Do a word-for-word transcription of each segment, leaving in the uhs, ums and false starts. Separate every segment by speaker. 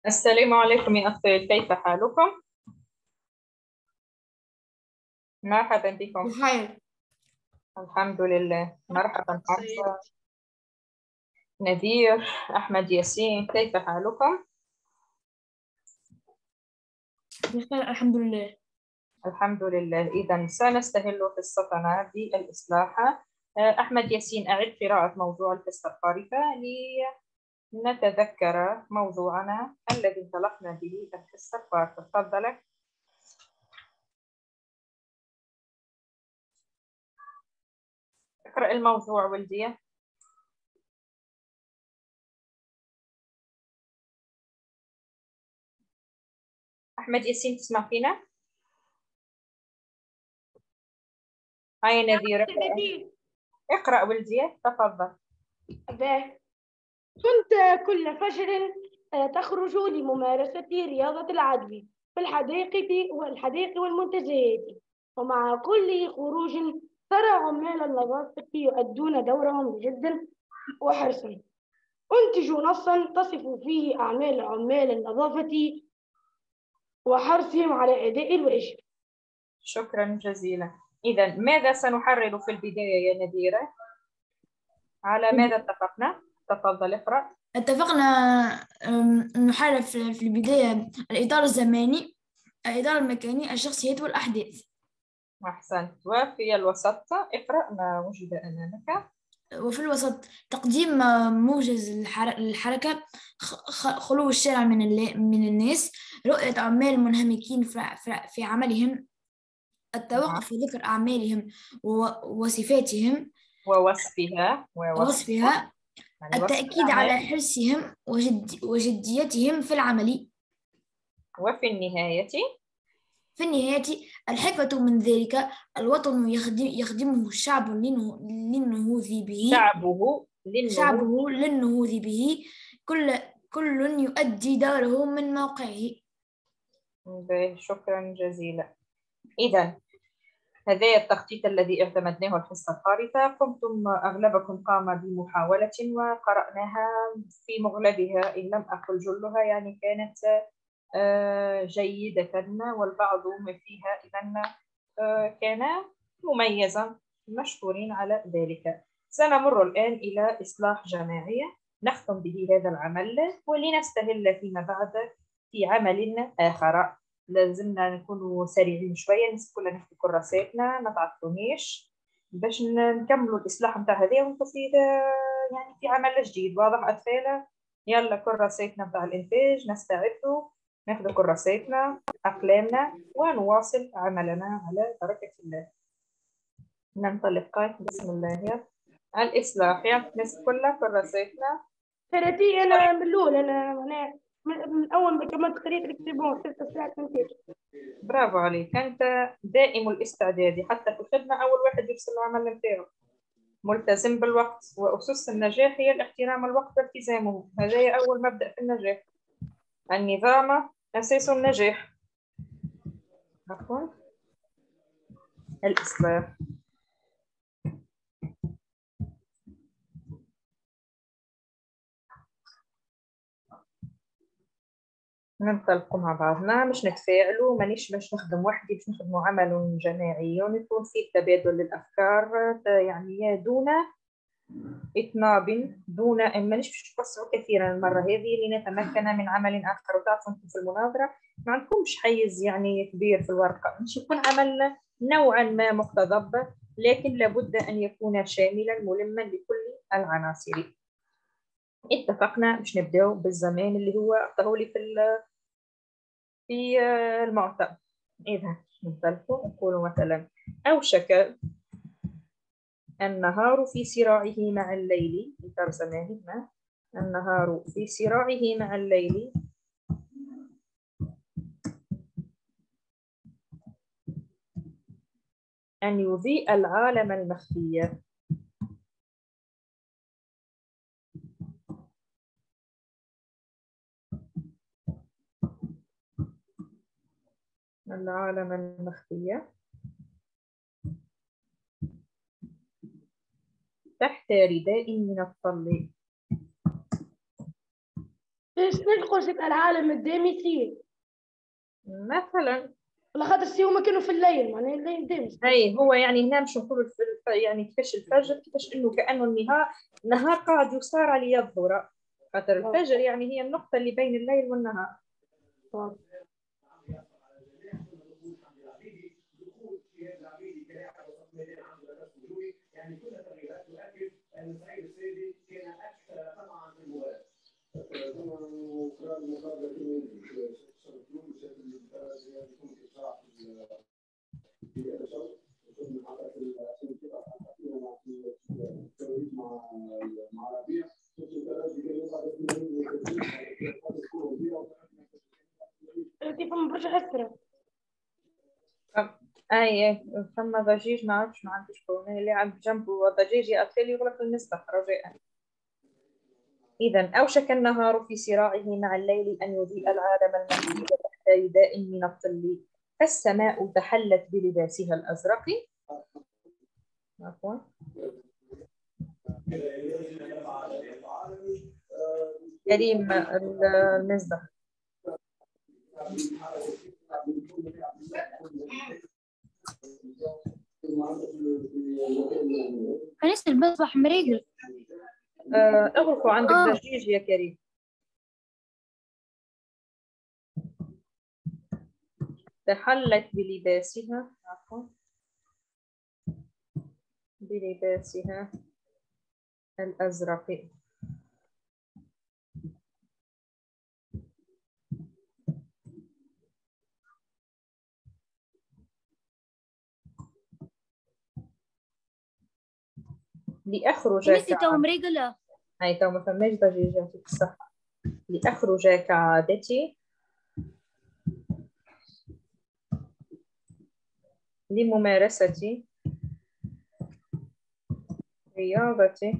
Speaker 1: السلام عليكم يا أخوي، كيف حالكم؟ مرحبا بكم.
Speaker 2: بخير.
Speaker 1: الحمد لله. مرحبا
Speaker 2: سيد.
Speaker 1: حمزة، نذير، أحمد، ياسين، كيف حالكم؟
Speaker 2: بخير الحمد لله.
Speaker 1: الحمد لله. إذا سنستهل حصتنا بالإصلاح. آه، أحمد ياسين، أعد قراءة موضوع الحصة الخارجة لنتذكر موضوعنا الذي انطلقنا به الحصة الخارجة. تفضل. اقرأ الموضوع ولدي. أحمد ياسين، تسمع فينا؟ هاي نذير، اقرأ.
Speaker 2: بديل.
Speaker 1: اقرأ ولدي، تفضل.
Speaker 2: به. كنت كل فجر آه، تخرج لممارسة رياضة العدو في الحديقة والحديقة والمنتزهات، ومع كل خروج ترى عمال النظافة يؤدون دورهم بجد وحرص. أنتج نصا تصف فيه أعمال عمال النظافة وحرصهم على أداء الواجب.
Speaker 1: شكرا جزيلا. إذا ماذا سنحرر في البداية يا نذيرة؟ على ماذا اتفقنا؟ تفضل اقرأ.
Speaker 2: اتفقنا أم، نحرر في في البداية الإطار الزماني، الإطار المكاني، الشخصيات والأحداث.
Speaker 1: أحسنت. وفي الوسط اقرأ ما وجد أمامك.
Speaker 2: وفي الوسط تقديم موجز للحر- للحركة، خ- خ- خلو الشارع من الل- من الناس، رؤية عمال منهمكين في في- في عملهم،
Speaker 1: نعم.
Speaker 2: التوقف وذكر أعمالهم و- وصفاتهم
Speaker 1: ووصفها ووصفها،
Speaker 2: ووصفها،
Speaker 1: يعني وصف
Speaker 2: التأكيد على
Speaker 1: الأعمال.
Speaker 2: حرصهم وجد وجديتهم في العمل.
Speaker 1: وفي النهاية
Speaker 2: في النهاية، الحكمة من ذلك الوطن يخدم يخدمه الشعب للنه- للنهوض به
Speaker 1: شعبه للنهوض.
Speaker 2: شعبه للنهوض به، كل كل يؤدي دوره من موقعه.
Speaker 1: به. شكرا جزيلا. إذا هذا التخطيط الذي اعتمدناه الحصة الثالثة. قمتم أغلبكم قام بمحاولة وقرأناها في مغلبها، إن لم أقل جلها، يعني كانت آه، جيدة، والبعض فيها إذن آه، كان مميزا. مشكورين على ذلك. سنمر الآن إلى إصلاح جماعي نختم به هذا العمل، ولنستهل فيما بعد في عمل آخر. لازمنا نكون سريعين شوية، الناس كلها نكتب كراساتنا، ما تعطلونيش باش نكملوا الإصلاح نتاع هذه ونتصل يعني في عمل جديد. واضح أطفال؟ يلا كراساتنا نتاع الإنتاج، نستعدوا ناخذ كراساتنا أقلامنا ونواصل عملنا على بركة الله. ننطلق بسم الله. الإصلاح يا الناس كلها كراساتنا.
Speaker 2: ثلاثين أنا من الأول، أنا أنا من من أول ما كملت قريت الكتابون ست ساعات كنت.
Speaker 1: برافو عليك، أنت دائم الاستعداد حتى في الخدمة. أول واحد يرسل العمل نتاعو، ملتزم بالوقت، وأسس النجاح هي الاحترام الوقت والتزامه. هذا أول مبدأ في النجاح. النظام أساس النجاح. عفوا. الإصلاح. ننطلقوا مع بعضنا، مش نتفاعلوا، مانيش باش نخدم وحدي، باش نخدموا عمل جماعي ونكون فيه تبادل للأفكار، يعني دون إطناب، دون مانيش باش نقصروا كثيرا المرة هذه لنتمكن من عمل آخر. وتعرفوا أنتم في المناظرة ما عندكمش حيز يعني كبير في الورقة، مش يكون عمل نوعا ما مقتضب، لكن لابد أن يكون شاملا ملما لكل العناصر. اتفقنا مش نبداو بالزمان اللي هو أعطاه لي في في المعتمد. إذا ننطلقوا نقول مثلا: أوشك النهار في صراعه مع الليل، في زماننا النهار في صراعه مع الليل أن يضيء العالم المخفي. العالم المخفي تحت رداء من الظل.
Speaker 3: ليش ندخل العالم الديميتري
Speaker 1: مثلا؟
Speaker 3: ولا خاطر سي هما كانوا في الليل معناها الليل دامس.
Speaker 1: اي هو يعني هنا مش نقولوا يعني كيفاش الفجر، كيفاش انه كانه النهار النهار قاعد يسارع ليظهر، خاطر الفجر يعني هي النقطه اللي بين الليل والنهار.
Speaker 3: طب.
Speaker 4: يعني كل التغييرات تؤكد ان سعيد السيدي كان اكثر طمعا في المباراه.
Speaker 3: انتي فما برشا حسرة.
Speaker 1: اي فما ضجيج ما عرفتش ما عندي شكون اللي عند جنبه ضجيج يا اطفال يغلق المصباح رجاء. إذا أوشك النهار في صراعه مع الليل أن يضيء العالم المحيط تحت رداء من الظل، فالسماء تحلت بلباسها الأزرق. عفوا كريم المصباح.
Speaker 2: كنيسة المصباح مريقل.
Speaker 1: اغلقوا عندك ضجيج يا كريم. تحلت بلباسها عفوا بلباسها الأزرق. لأخرج
Speaker 2: كنيسة تو مريقلة.
Speaker 1: هاي تو ما فماش ضجيج يعطيك الصحة. لأخرج كعادتي لممارسة رياضة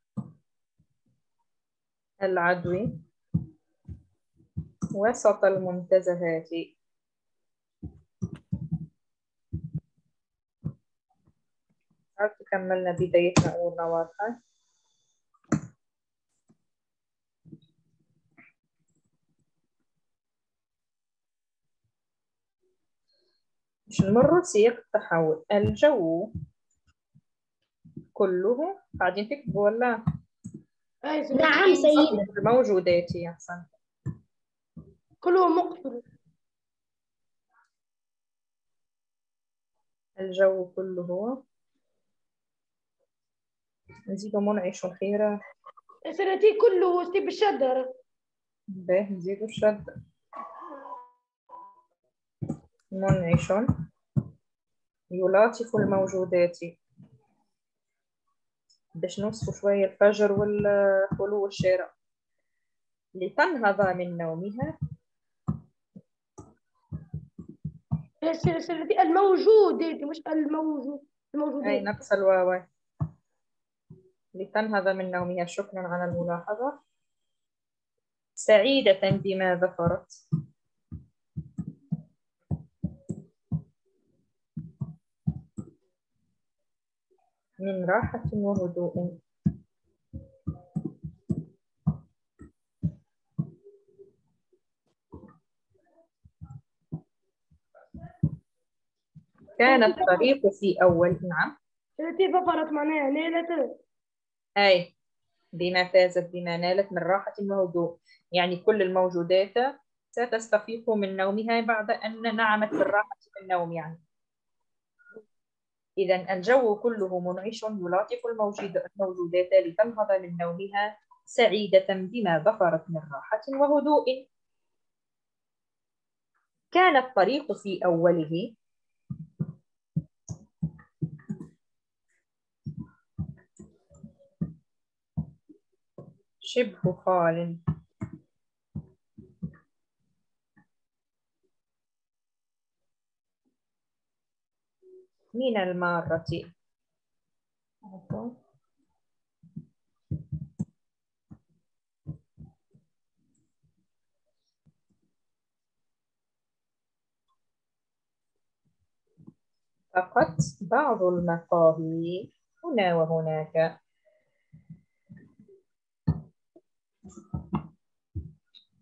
Speaker 1: العدو وسط المنتزهات. عرفت كملنا بدايتنا أولنا واضحة. مش نمر سياق التحول. الجو كله قاعدين تكتبوا ولا؟
Speaker 3: نعم سيدي.
Speaker 1: الموجودات يا حسن
Speaker 3: كله مقفل.
Speaker 1: الجو كله نزيد منعش خيرا.
Speaker 3: سنتي كله سيب الشدر.
Speaker 1: باهي نزيد الشد. منعش يلاطف الموجودات. باش نوصفوا شوية الفجر والخلو والشارع. لتنهض من نومها.
Speaker 3: سنتي الموجودات مش الموجود الموجودات.
Speaker 1: أي نقص الواو. لتنهض من نومها. شكرا على الملاحظة. سعيدة بما ذكرت. من راحة وهدوء. كان الطريق في أول نعم.
Speaker 3: التي ظفرت معناها نالت.
Speaker 1: أي بما فازت بما نالت من راحة وهدوء، يعني كل الموجودات ستستفيق من نومها بعد أن نعمت بالراحة في النوم يعني. إذا الجو كله منعش يلاطف الموجودات لتنهض من نومها سعيدة بما ظفرت من راحة وهدوء. كان الطريق في أوله شبه خال من المارة. فقط بعض المقاهي هنا وهناك.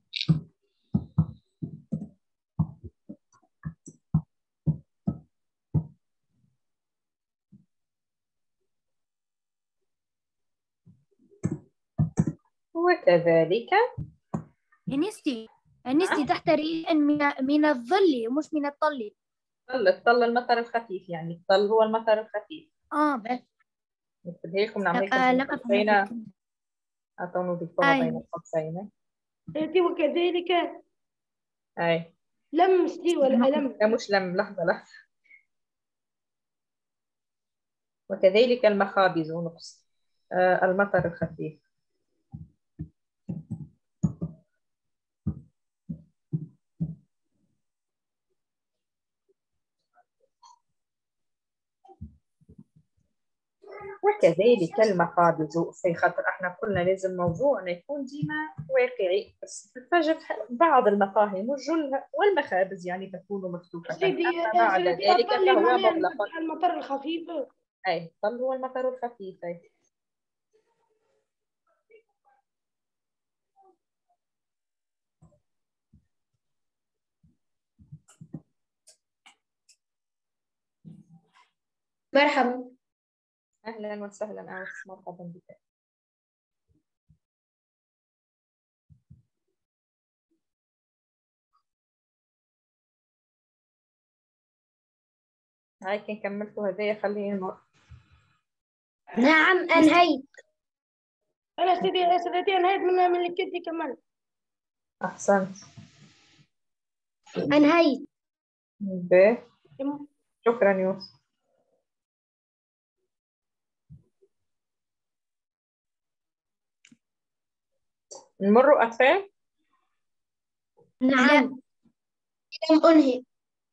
Speaker 1: وكذلك
Speaker 5: أنستي أنستي تحت ريح من من الظل مش من الطل.
Speaker 1: الطل الطل المطر الخفيف، يعني الطل هو المطر الخفيف.
Speaker 5: اه بس
Speaker 1: نكتبها لكم، نعمل لكم
Speaker 5: آه
Speaker 1: بين
Speaker 5: لم أفهم
Speaker 1: قوسين،
Speaker 5: هذه الكلمة.
Speaker 1: أعطوا نضيفوها بين
Speaker 5: أيوة.
Speaker 1: القوسين.
Speaker 3: سيدتي وكذلك
Speaker 1: أي
Speaker 3: لم ستي ولا ألم؟
Speaker 1: لا مش لم، لحظة لحظة. وكذلك المخابز نقص آه المطر الخفيف. وكذلك المخابز، في خاطر احنا قلنا لازم موضوعنا يكون ديما واقعي، بس تتفاجئ بعض المفاهيم والجل والمخابز يعني تكون مفتوحة،
Speaker 3: سيدي
Speaker 1: أما بعد
Speaker 3: سيدي
Speaker 1: ذلك
Speaker 3: الطل
Speaker 1: فهو
Speaker 3: معناها
Speaker 1: مغلق.
Speaker 3: المطر الخفيف.
Speaker 1: أي الطل هو المطر الخفيف. أي.
Speaker 6: مرحبا.
Speaker 1: أهلا وسهلا أوس، مرحبا بك. هاي كان كملتوا هدايا، خليني نمر.
Speaker 6: نعم أنهيت.
Speaker 3: أنا سيدي سيدتي أنهيت من من اللي كنت كمان.
Speaker 1: أحسنت.
Speaker 6: أنهيت.
Speaker 1: ب شكرا يوسف. نمر أطفال.
Speaker 6: نعم لم أنهي.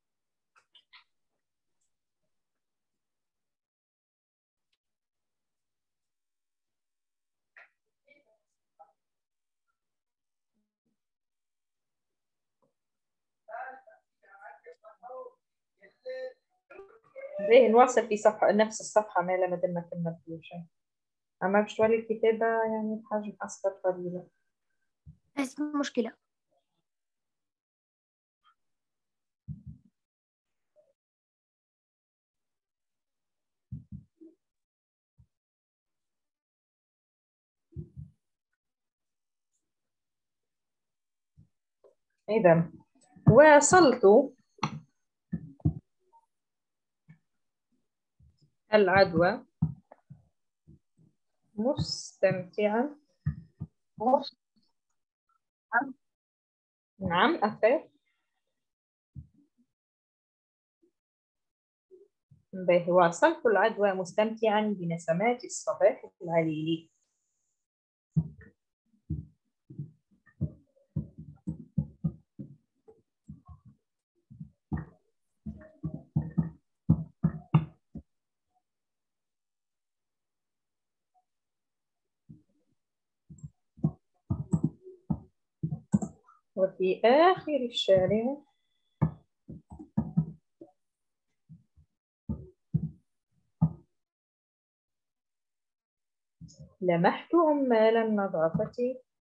Speaker 1: باهي نواصل في صفحة نفس الصفحة ما لم ما كملتوا شيء، أما باش تولي الكتابة يعني بحاجة أصغر قليلة.
Speaker 5: بس مشكلة.
Speaker 1: إذا واصلت العدوى مستمتعا. نعم أخي. باهي واصلت العدوى مستمتعا بنسمات الصباح العليلي. وفي آخر الشارع لمحت عمال النظافة.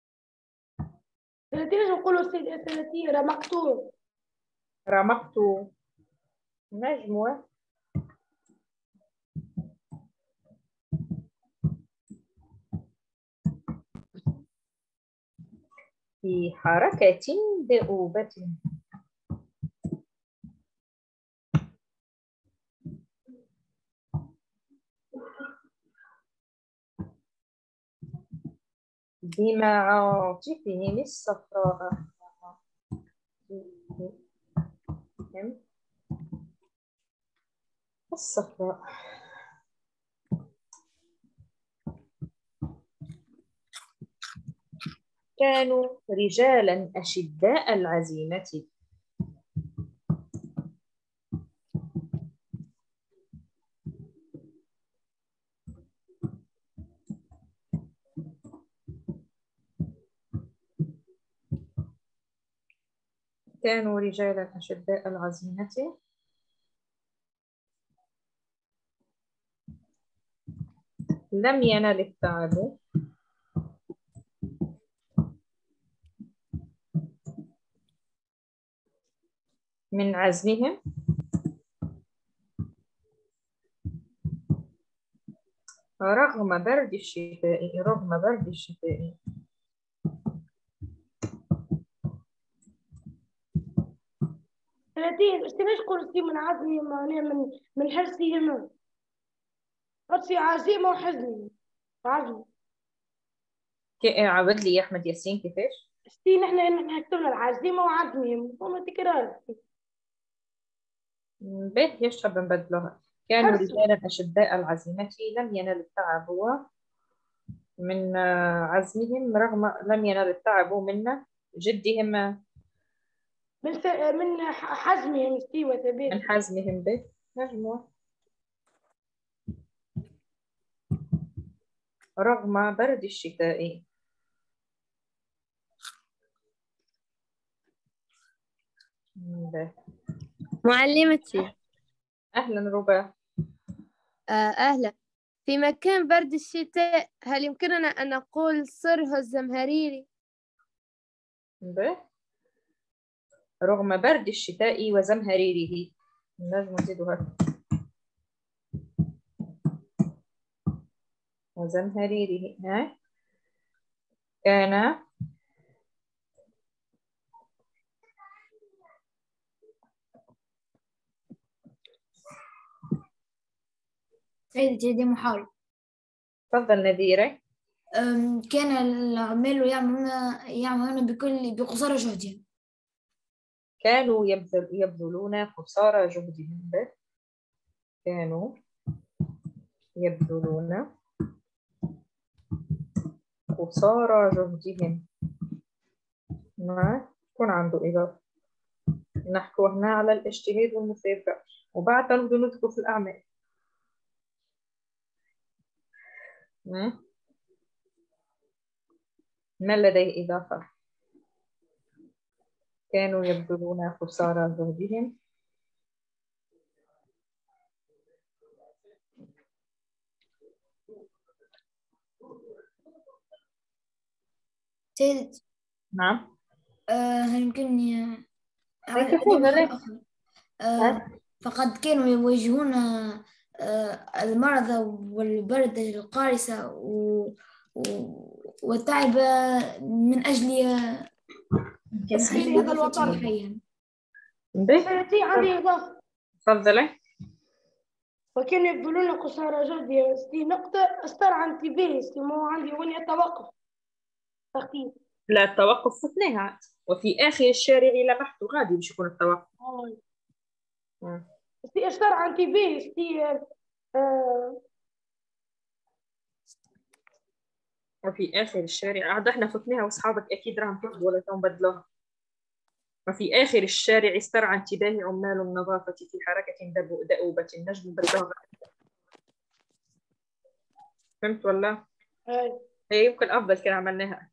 Speaker 3: سيدتي ليش نقولوا سيدي سيدتي رمقتو؟
Speaker 1: رمقت نجمة في حركة دؤوبة. بمعاطفهم الصفراء. الصفراء كانوا رجالا أشداء العزيمة. كانوا رجالا أشداء العزيمة لم ينل التعب من عزمهم رغم برد الشتاء. رغم برد الشتاء
Speaker 3: ثلاثين اشتي ليش قلتي من عزمي معناها من من حرصي هنا حرصي عزيمة وحزني عزمي
Speaker 1: كي- عاود لي يا أحمد ياسين كيفاش؟
Speaker 3: اشتي نحن نحن كتبنا العزيمة وعزمي مفهوم تكرار
Speaker 1: باهي ايش تحب نبدلوها؟ كانوا
Speaker 3: حرصي
Speaker 1: رجالا أشداء العزيمة لم ينال التعب من آه، عزمهم رغم لم ينال التعب من جدهم
Speaker 3: من س... من ح- حزمهم اشتي
Speaker 1: من
Speaker 3: وثبات
Speaker 1: حزمهم به نجموا رغم برد الشتاء. به.
Speaker 7: معلمتي.
Speaker 1: أهلا ربا.
Speaker 7: آه أهلا. في مكان برد الشتاء هل يمكننا أن نقول صره الزمهريري؟
Speaker 1: به. رغم برد الشتاء وزمهريره نجم نزيدها وزمهريره ها كان
Speaker 2: سيدتي هذه محاولة.
Speaker 1: تفضل نذيرة.
Speaker 2: أم، كان العمال يعملون يعملون بكل بقصارى جهدهم.
Speaker 1: كانوا يبذل يبذلون قصارى جهدهم به. كانوا يبذلون قصارى جهدهم ما يكون عنده إضافة. نحكوا هنا على الاجتهاد والمثابرة وبعد نبدو ندخل في الأعمال. ما لديه إضافة؟ كانوا يبذلون قصارى جهدهم
Speaker 2: سيدتي
Speaker 1: نعم.
Speaker 2: آه، هل يمكنني أعيد
Speaker 1: يكتبون
Speaker 2: مرة
Speaker 1: لك.
Speaker 2: أخرى؟ آه، فقد كانوا يواجهون آه، المرض والبرد القارسة و- و- والتعب من أجل من أجل
Speaker 3: هذا الوطن.
Speaker 2: نظافة حيهم.
Speaker 3: ثلاثين عندي إضافة
Speaker 1: تفضلي.
Speaker 3: وكانوا يبذلون قصارى جهدهم اشتي نقطة استرعى انتباهي اشتي مو عندي وين يتوقف تخطيط
Speaker 1: لا التوقف فتناها وفي آخر الشارع لمحت غادي باش يكون التوقف. مم.
Speaker 3: اشتي استرعى انتباهي اشتي آه
Speaker 1: وفي آخر الشارع عاد احنا فتناها واصحابك أكيد راهم تاخذوا ولا راهم بدلوها. وفي آخر الشارع استرعى انتباهي عمال النظافة في حركة دب- دؤوبة النجم بدلوها. فهمت ولا؟
Speaker 3: هاي
Speaker 1: هي يمكن أفضل كان عملناها.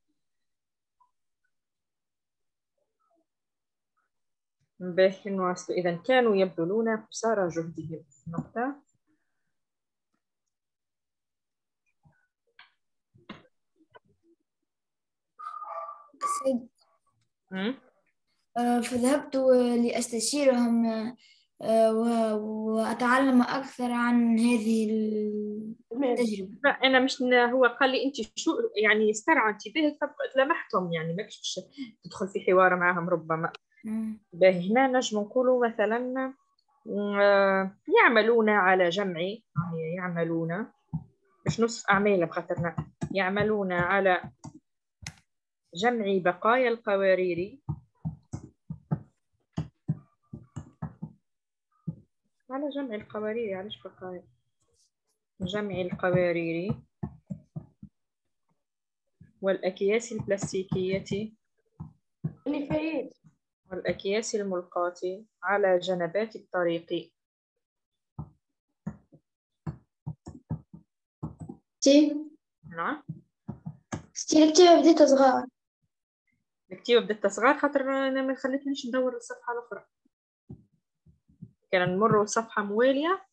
Speaker 1: باهي نواصل. إذا كانوا يبذلون قصارى جهدهم نقطة.
Speaker 2: سيد
Speaker 1: مم.
Speaker 2: آه، فذهبت لأستشيرهم آه، و- وأتعلم أكثر عن هذه التجربة.
Speaker 1: لا أنا مش هو قال لي أنت شو يعني استرعى انتباهك لمحتهم يعني ما كنتش تدخل في حوار معهم ربما.
Speaker 2: مم.
Speaker 1: باهي هنا نجم نقولوا مثلا آه، يعملون على جمع يعني يعملون مش نصف أعمال بخاطرنا يعملون على جمع بقايا القوارير على جمع القوارير علاش بقايا جمع القوارير والأكياس البلاستيكية
Speaker 3: النفايات
Speaker 1: والأكياس الملقاة على جنبات الطريق.
Speaker 6: ستي
Speaker 1: نعم.
Speaker 6: ستي الكتابة بديت صغار.
Speaker 1: الكتيبة بدأت تصغر خاطر أنا ما خلتنيش ندور الصفحة الأخرى كان نمر الصفحة موالية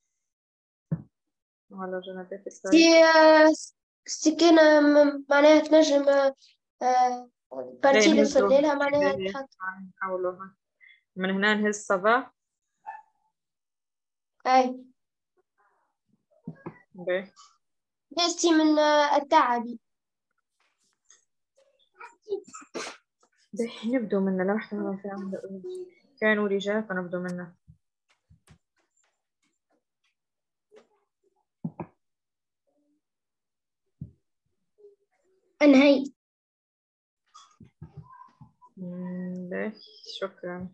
Speaker 1: على جنبات الطريق.
Speaker 6: ستي آه، ستي كان م- معناها تنجم آه، بارتي اللي وصل لها معناها تحط.
Speaker 1: نحاولوها من هنا نهز صباح.
Speaker 6: أي
Speaker 1: باهي
Speaker 6: ستي من آه، التعبي.
Speaker 1: باهي نبدو من لمحة في عمل كانوا رجال فنبدو منه.
Speaker 6: أنهيت.
Speaker 1: لا شكرا.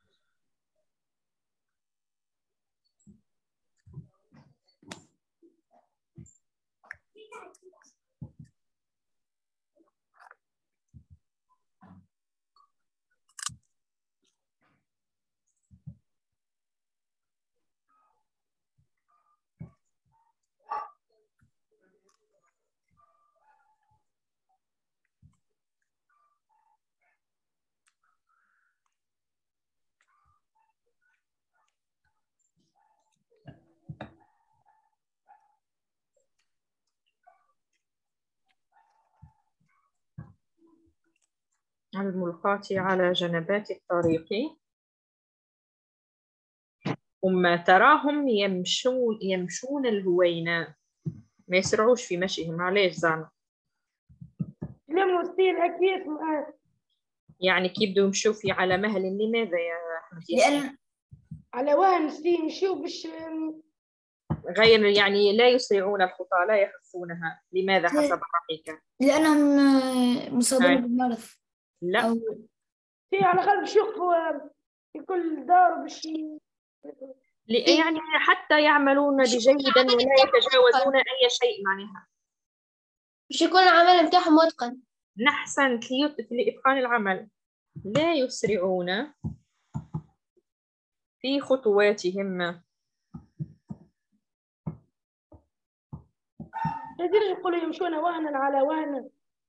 Speaker 1: الملقاة على جنبات الطريق ثم تراهم يمشون يمشون الهوينة، ما يسرعوش في مشيهم. علاش زعما؟
Speaker 3: لموا ستين أكيد معاه.
Speaker 1: يعني كي يبدو يمشوا في على مهل، لماذا يا أحمد ياسين؟
Speaker 2: لأن
Speaker 3: على وين ستين يمشوا باش
Speaker 1: غير يعني لا يسرعون الخطى، لا يخفونها. لماذا حسب رأيك؟
Speaker 2: لأنهم آه، مصابين بالمرض.
Speaker 1: لا
Speaker 2: أو
Speaker 3: في على خلف يشوفوا في كل دار باش
Speaker 1: يعني حتى يعملون بجيدا ولا يتجاوزون أي شيء معناها.
Speaker 6: باش يكون العمل متاعهم متقن.
Speaker 1: نحسنت لإتقان العمل. لا يسرعون في خطواتهم.
Speaker 3: يقدروا يقولوا يمشون وهنا على وهنا.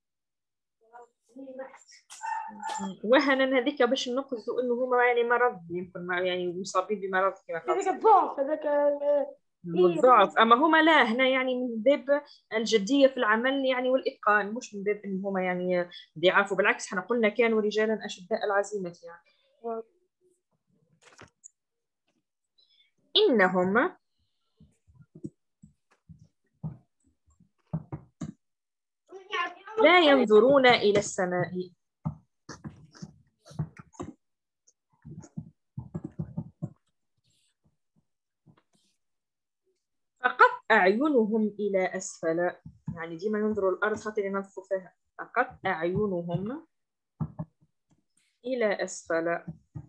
Speaker 1: وهنا هذيك باش نقصدوا انه هما يعني مرض، يمكن يعني مصابين بمرض كما قال.
Speaker 3: هذاك الضعف هذاك
Speaker 1: الضعف. اما هما لا، هنا يعني من باب الجديه في العمل يعني والاتقان، مش من باب ان هما يعني ضعاف. وبالعكس احنا قلنا كانوا رجالا اشداء العزيمه يعني. انهم لا ينظرون الى السماء فقط أعينهم إلى أسفل. يعني ديما ينظروا الأرض خاطر ينظفوا فيها. فقط أعينهم إلى أسفل.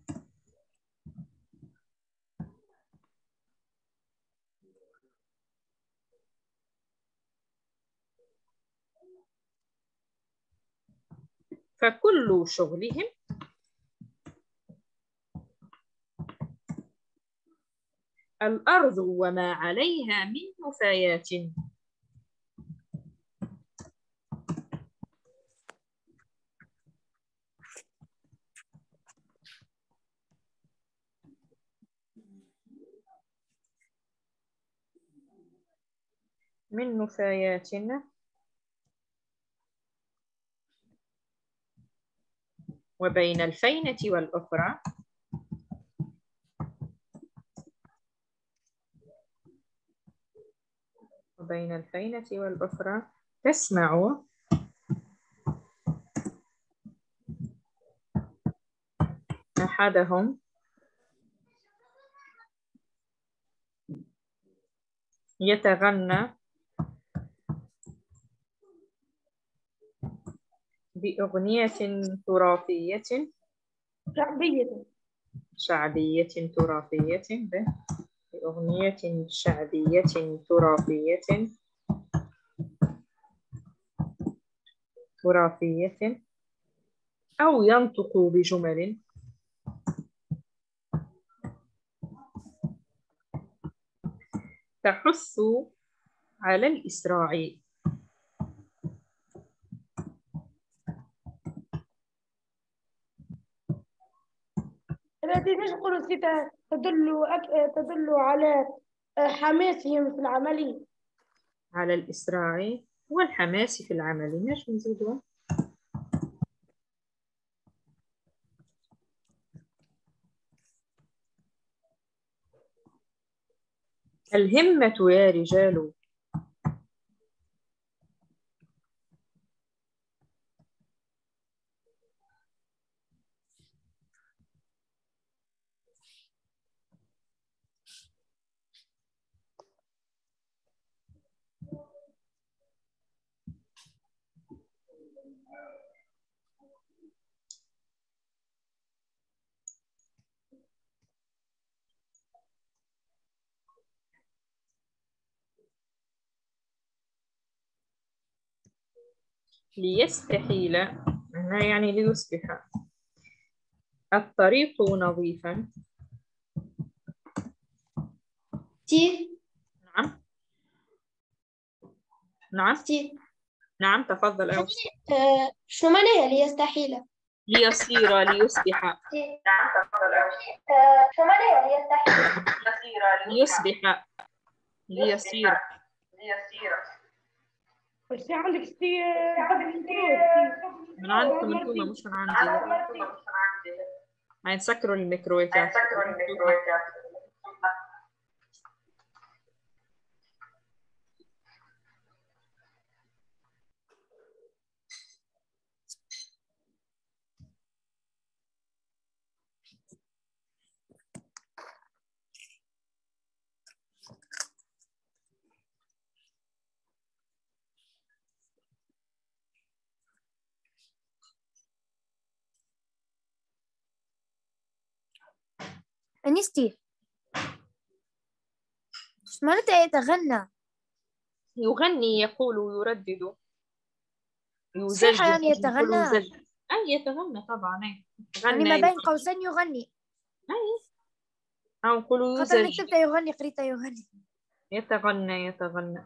Speaker 1: فكل شغلهم الأرض وما عليها من نفايات. من نفايات وبين الفينة والأخرى وبين الفينة والأخرى تسمع أحدهم يتغنى بأغنية تراثية
Speaker 3: شعبية
Speaker 1: شعبية تراثية بأغنية شعبية تراثية تراثية أو ينطق بجمل تحث على الإسراع.
Speaker 3: التي نقول تدل أك... تدل على حماسهم في العمل.
Speaker 1: على الإسراع والحماس في العمل. ماشي نزيدوا. الهمة يا رجال. ليستحيل يعني ليصبح الطريق نظيفا.
Speaker 6: تي
Speaker 1: نعم نعم
Speaker 6: تي
Speaker 1: نعم تفضل. أو
Speaker 6: آه شو معناها ليستحيل؟
Speaker 1: ليصير ليصبح.
Speaker 6: تي نعم تفضل. آه شو معناها ليستحيل؟
Speaker 1: ليصبح ليصير.
Speaker 3: بس عندك ستي الميكرو
Speaker 1: من عندكم انتم مش من عندي. هينسكروا الميكرويات.
Speaker 5: أنستي ايش معناتها يتغنى؟
Speaker 1: يغني، يقول ويردد، يزج.
Speaker 5: صحيح يعني يتغنى.
Speaker 1: يزج. أي يتغنى طبعا. أي
Speaker 5: يعني
Speaker 1: غنى
Speaker 5: ما بين
Speaker 1: يغني.
Speaker 5: قوسين يغني.
Speaker 1: أي أو نقولوا
Speaker 5: خاطر
Speaker 1: يزج.
Speaker 5: كتبت يغني قريت يغني.
Speaker 1: يتغنى يتغنى.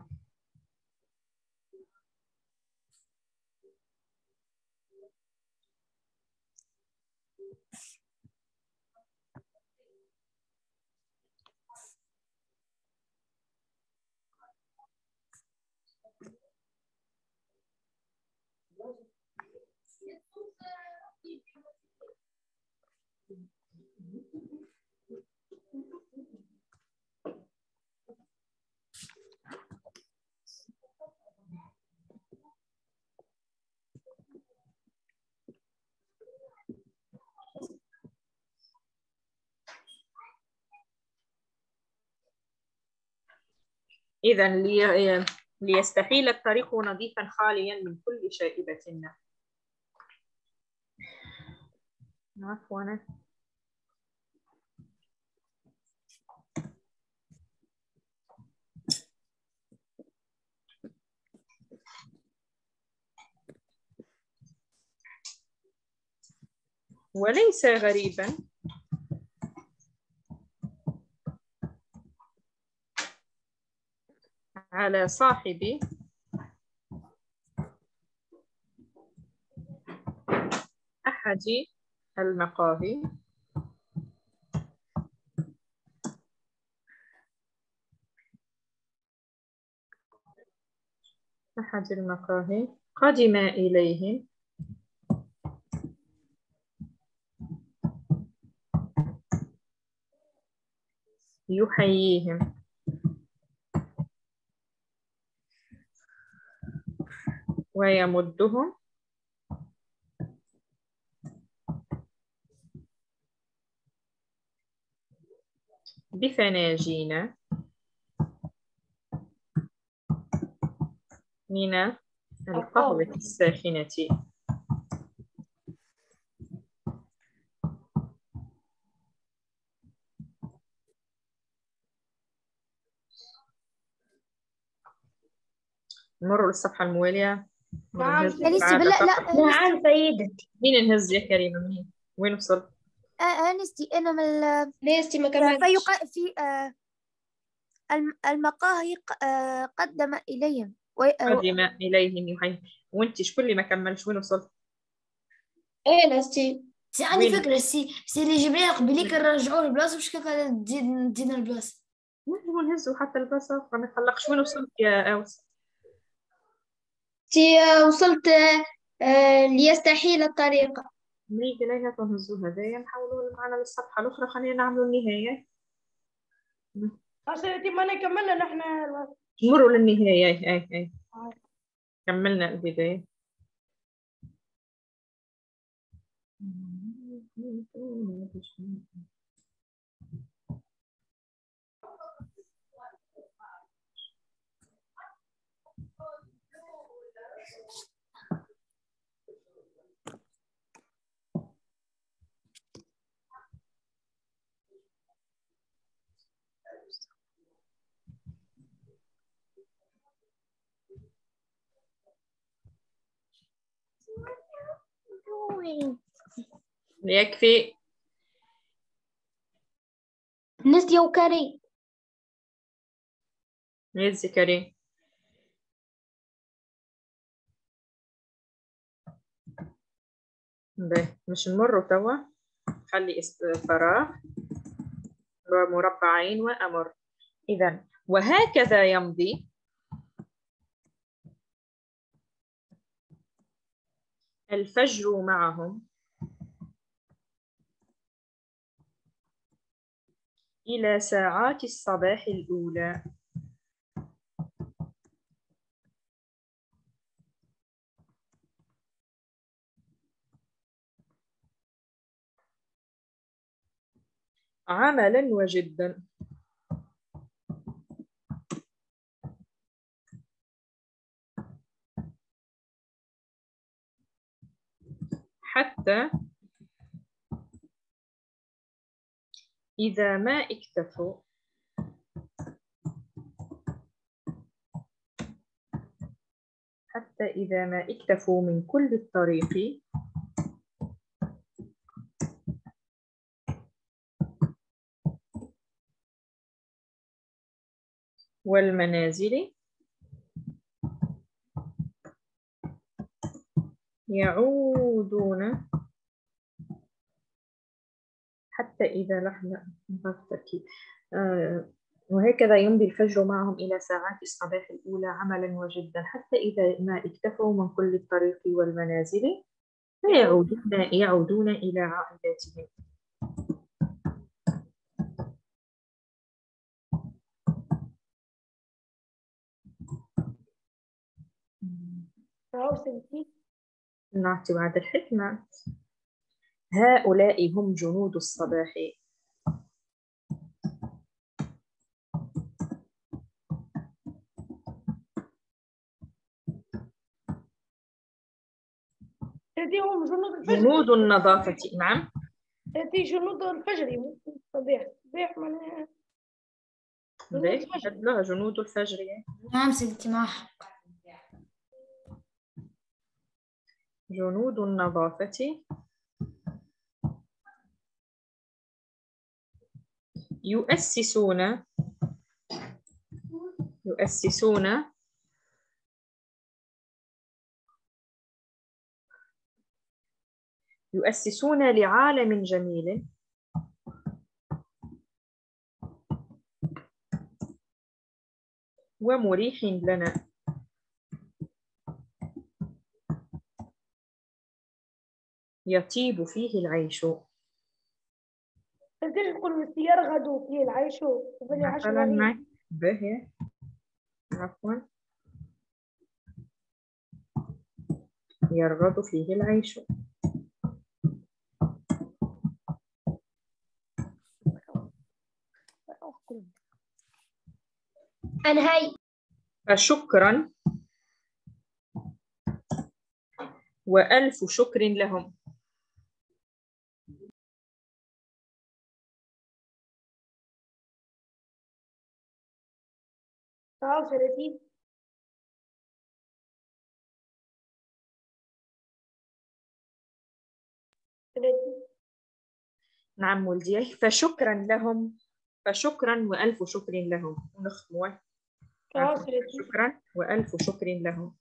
Speaker 1: إذا لي... ليستحيل الطريق نظيفا خاليا من كل شائبة. عفوا. وليس غريبا على صاحب أحد المقاهي أحد المقاهي قدم إليهم يحييهم ويمدهم بفناجين من القهوة الساخنة. نمر للصفحة الموالية.
Speaker 3: نعم
Speaker 5: أنستي بالله لا.
Speaker 6: نعم سيدتي.
Speaker 1: مين نهز يا كريمة؟ مين؟ وين وصلت؟
Speaker 5: أنستي أنا من ال...
Speaker 6: ليستي ما كملتش.
Speaker 5: فيق... في آه، الم- المقاهي ق- آه، قدم إليهم وي... آه،
Speaker 1: قدم إليهم يحييهم. وانت شكون اللي ما كملش؟ وين وصلت؟
Speaker 6: ايه ليستي.
Speaker 2: سي عندي
Speaker 1: وين؟
Speaker 2: فكرة. سي سي اللي جبناه قبليك نرجعوه البلاصة باش كيف تزيد تزيدنا البلاصة.
Speaker 1: نجمو نهزو حتى البلاصة ما نتقلقش. وين وصلت يا أوس؟
Speaker 6: تي آه، وصلت آه، آه، ليستحيل الطريقة.
Speaker 1: نيجي إليها تنهزو هذايا نحولوا معنا للصفحة الأخرى. خلينا نعملوا النهاية.
Speaker 3: سيدتي ما نكملنا نحن.
Speaker 1: مروا للنهاية. أي أي أي كملنا البداية. يكفي.
Speaker 6: نسيا وكريم.
Speaker 1: يزي كريم. باهي مش نمر توا، خلي فراغ ومربعين وأمر. إذا وهكذا يمضي الفجر معهم إلى ساعات الصباح الأولى. عملا وجدا. حتى إذا ما اكتفوا حتى إذا ما اكتفوا من كل الطريق والمنازل يعودون حتى إذا لحظة آه وهكذا يمضي الفجر معهم إلى ساعات الصباح الأولى عملا وجدا حتى إذا ما اكتفوا من كل الطريق والمنازل فيعودون يعودون إلى عائلاتهم. نعطي بعد الحكمة. هؤلاء هم جنود الصباح.
Speaker 3: هم جنود الفجر.
Speaker 1: جنود النظافة. نعم.
Speaker 3: هذه جنود الفجر. صباح صباح معناها
Speaker 1: لها جنود الفجر.
Speaker 2: نعم سيدتي مع حق.
Speaker 1: جنود النظافة يؤسسون يؤسسون يؤسسون لعالم جميل ومريح لنا يطيب فيه العيش.
Speaker 3: تقدر تقول يرغد فيه العيش
Speaker 1: مثلا. به عفوا يرغد فيه العيش.
Speaker 6: أنهي.
Speaker 1: فشكرا وألف شكر لهم. نعم ولدي. فشكرا لهم فشكرا وألف شكر لهم. ونختم شكرا وألف شكر لهم.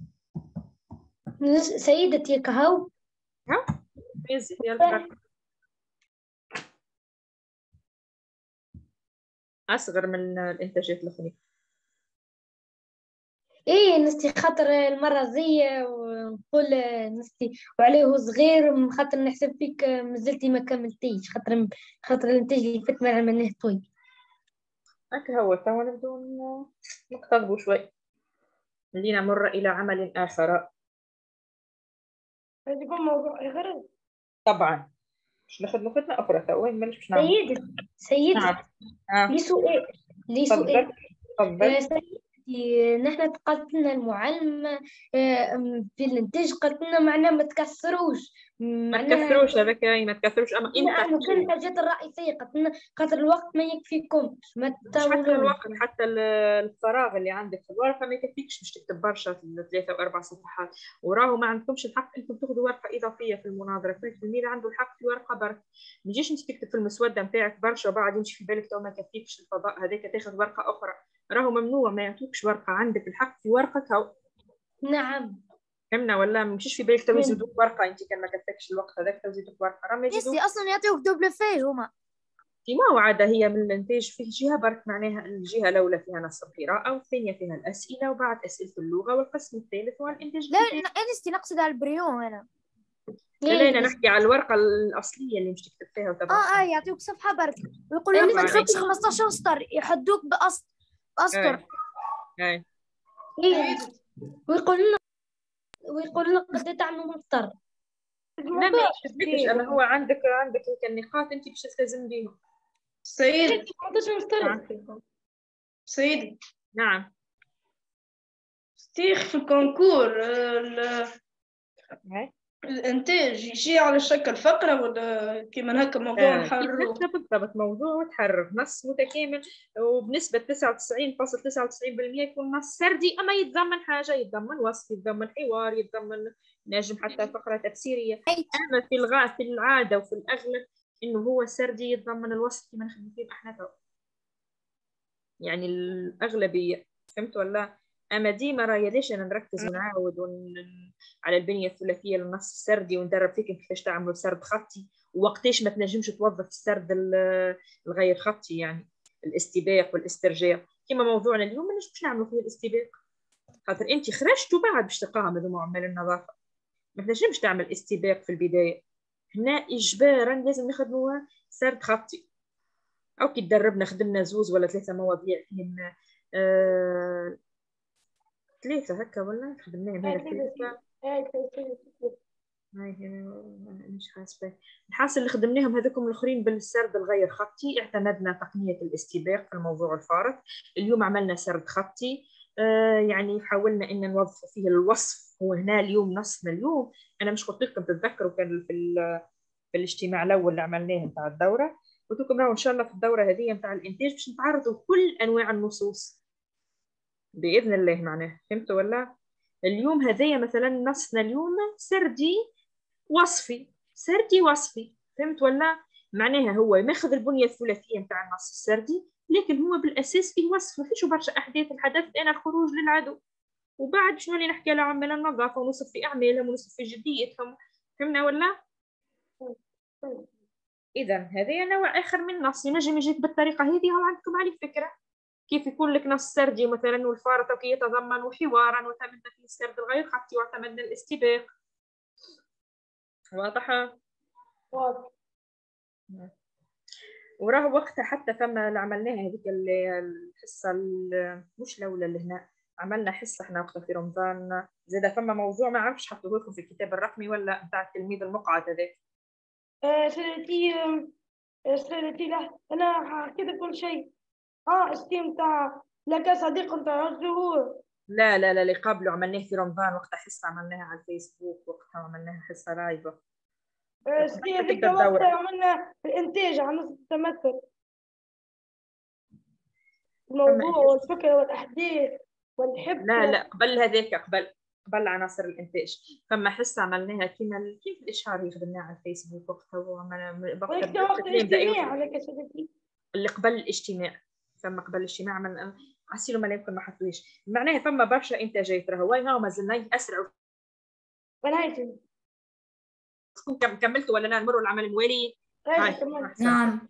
Speaker 6: سيدتي كهو.
Speaker 1: ها يلا أصغر من الإنتاجات الأخرى.
Speaker 6: إيه نستي خاطر المرة زي ونقول نستي وعليه صغير من خاطر نحسب فيك مازلتي ما كملتيش خاطر خاطر الإنتاج اللي فات ما عملناه طويل.
Speaker 1: هكا هو توا نبدو نقتضبوا شوي. اللي نمر إلى عمل آخر.
Speaker 3: هذا يكون موضوع آخر.
Speaker 1: طبعا مش نخدموا خدمة أخرى توا مالش باش نعمل.
Speaker 6: سيدتي سيدتي
Speaker 1: نعم. آه.
Speaker 6: لي سؤال لي سؤال.
Speaker 1: تفضل.
Speaker 6: انتي نحن قالت لنا المعلم آه، أم، في الانتاج قالت لنا معناها ما تكسروش
Speaker 1: ما
Speaker 6: معناها
Speaker 1: تكثروش هذاك ما تكثروش، اما
Speaker 6: نعم
Speaker 1: انت
Speaker 6: كل الحاجات الرئيسية قالت لنا خاطر الوقت ما يكفيكمش ما
Speaker 1: مش حتى
Speaker 6: تطولوش.
Speaker 1: الوقت، حتى ال- الفراغ اللي عندك في الورقه ما يكفيكش باش تكتب برشا ثلاثه واربع صفحات، وراهو ما عندكمش الحق انكم تاخذوا ورقه اضافيه في المناظره، كل تلميذ عنده الحق في ورقه برك. ما تجيش انت تكتب في المسوده نتاعك برشا وبعد يمشي في بالك تو ما يكفيكش الفضاء هذاك تاخذ ورقه اخرى، راهو ممنوع، ما يعطوكش ورقه، عندك الحق في ورقه هو.
Speaker 6: نعم
Speaker 1: فهمنا ولا ما مشيش في بالك تو
Speaker 6: فهمت.
Speaker 1: يزيدوك ورقه، انت كان ما كفاكش الوقت هذاك تو يزيدوك ورقه، راه ما
Speaker 5: نسي
Speaker 1: يزيدوك.
Speaker 5: اصلا يعطيوك دوبل فيج هما.
Speaker 1: ما وعادة هي من الإنتاج فيه جهة برك، معناها الجهة الأولى فيها نص القراءة والثانية فيها الأسئلة وبعد أسئلة اللغة، والقسم الثالث هو الإنتاج
Speaker 5: لا
Speaker 1: الكتابي.
Speaker 5: ن- نسي نقصد على البريون انا.
Speaker 1: لا لا، أنا
Speaker 6: ليه
Speaker 1: نحكي على الورقة الأصلية اللي مش تكتب فيها
Speaker 5: اه
Speaker 1: وتبعها.
Speaker 5: اه يعطيوك صفحه برك ويقول لك ما
Speaker 6: أنا
Speaker 5: تحطش خمسطاش سطر، يحدوك بأسط اسطر.
Speaker 1: أي أي
Speaker 6: ليه ويقول لنا ويقول لنا قد تعملوا مضطر.
Speaker 1: لا ما يشبكش، أما هو عندك عندك هيك النقاط أنت باش تلتزم بهم.
Speaker 3: سيد
Speaker 6: ثمانية عشر مضطر.
Speaker 1: نعم
Speaker 3: سيد
Speaker 1: نعم.
Speaker 3: ستيخ في الكونكور آه، ال-
Speaker 1: أي.
Speaker 3: الانتاج يجي على شكل فقرة ولا كيما هكا موضوع
Speaker 1: آه،
Speaker 3: نحرروه؟
Speaker 1: هكذا بالضبط، موضوع وتحرر نص متكامل وبنسبة تسعة وتسعين فاصلة تسعة وتسعين بالمئة يكون نص سردي، أما يتضمن حاجة، يتضمن وصف، يتضمن حوار، يتضمن نجم حتى فقرة تفسيرية. أما في الغاء في العادة وفي الأغلب إنه هو سردي يتضمن الوصف كما نخدم فيه إحنا تو، يعني الأغلبية. فهمت ولا؟ أما ديما راهي ليش أنا نركز ونعاود ون... على البنية الثلاثية للنص السردي وندرب فيكم كيفاش تعملوا سرد خطي ووقتاش ما تنجمش توظف السرد ال- الغير خطي، يعني الاستباق والاسترجاع. كما موضوعنا اليوم ما نجمش نعملوا فيه الاستباق خاطر أنت خرجت وبعد باش تلقاهم هذوما عمال النظافة، ما تنجمش تعمل استباق في البداية. هنا إجبارا لازم نخدموها سرد خطي، أو كي تدربنا خدمنا زوز ولا ثلاثة مواضيع فيهم آه... ثلاثة هكا ولا خدمناهم هنا ثلاثة. مش حاسبة. الحاصل اللي خدمناهم هذوكم الاخرين بالسرد الغير خطي، اعتمدنا تقنية الاستباق في الموضوع الفارغ. اليوم عملنا سرد خطي، آه يعني حاولنا ان نوظف فيه الوصف، هو هنا اليوم نصنا اليوم. انا مش قلت لكم تتذكروا كان في في الاجتماع الاول اللي عملناه نتاع الدورة، قلت لكم راهو ان شاء الله في الدورة هذه نتاع الانتاج باش نتعرضوا كل انواع النصوص باذن الله معناه. فهمتوا ولا؟ اليوم هذايا مثلا نصنا اليوم سردي وصفي، سردي وصفي. فهمت ولا؟ معناها هو ماخذ البنية الثلاثية نتاع النص السردي، لكن هو بالأساس فيه وصف، ما فيش برشا أحداث. الحدث أنا الخروج للعدو، وبعد شنو اللي نحكي على عمال النظافة ونوصف في أعمالهم ونوصف في جديتهم. فهمنا ولا؟ إذا هذا نوع آخر من النص ينجم يجيك بالطريقة هذه. هو عندكم عليه فكرة كيف يكون لك نص سردي مثلا والفارط وكي يتضمن حوارا واعتمدنا في السرد الغير خطي واعتمدنا الاستباق. واضحة؟
Speaker 3: واضح.
Speaker 1: وراه وقتها حتى فما اللي عملناها هذيك الحصة مش الأولى اللي هنا، عملنا حصة احنا وقتها في رمضان زاد. فما موضوع ما عرفش حطوه لكم في الكتاب الرقمي ولا نتاع التلميذ المقعد هذاك.
Speaker 3: آه، سيدتي آه، سيدتي لا أنا حكيت كل شيء. اه ستيم تاع لك صديق نتاع الزهور.
Speaker 1: لا لا لا اللي قبله عملناه في رمضان وقتها حصة عملناها على الفيسبوك، وقتها عملناها حصة لايفة.
Speaker 3: آه، ستيم هذيك وقت عملنا الإنتاج عن نص التمثل، الموضوع والفكرة والأحداث والحب.
Speaker 1: لا لا قبل هذاك، قبل قبل عناصر الانتاج فما حصه عملناها كيما كيف الاشهار اللي خدمناه على الفيسبوك وقتها. وعملنا
Speaker 3: وقت وقت الاجتماع عليك سيدتي
Speaker 1: اللي قبل الاجتماع. فما قبل الاجتماع من عسيلو ما يمكن ما حطوش، معناها فما برشا انتاجات راهو هاي ما زلنا اسرع.
Speaker 3: بنايتي
Speaker 1: كم كملتوا ولا لا نمروا العمل الموالي؟ هاي
Speaker 2: نعم.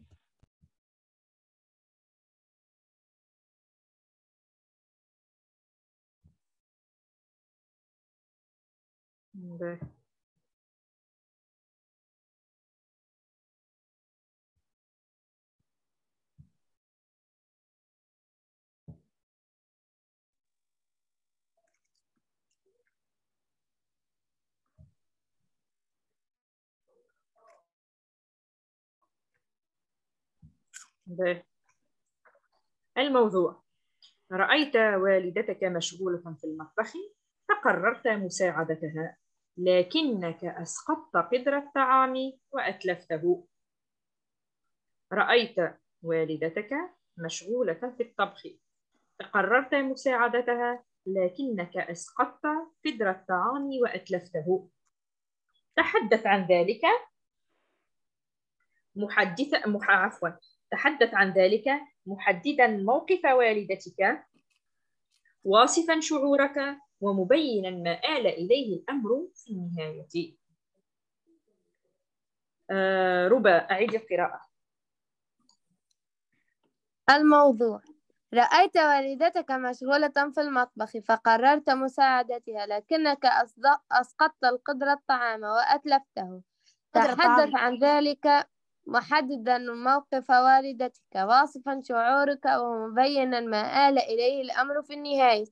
Speaker 1: ده. ده. الموضوع رأيت والدتك مشغولة في المطبخ فقررت مساعدتها، لكنك أسقطت قدر الطعام وأتلفته. رأيت والدتك مشغولة في الطبخ فقررت مساعدتها، لكنك أسقطت قدر الطعام وأتلفته. تحدث عن ذلك محدث مح... عفوا تحدث عن ذلك محددا موقف والدتك، واصفا شعورك، ومبينا ما آل إليه الأمر في النهاية. آه ربا، أعيد القراءة.
Speaker 7: الموضوع: رأيت والدتك مشغولة في المطبخ فقررت مساعدتها، لكنك أصد- أسقطت القدر الطعام وأتلفته.
Speaker 2: قدر الطعام.
Speaker 7: تحدث عن ذلك محددا موقف والدتك، واصفا شعورك، ومبينا ما آل إليه الأمر في النهاية.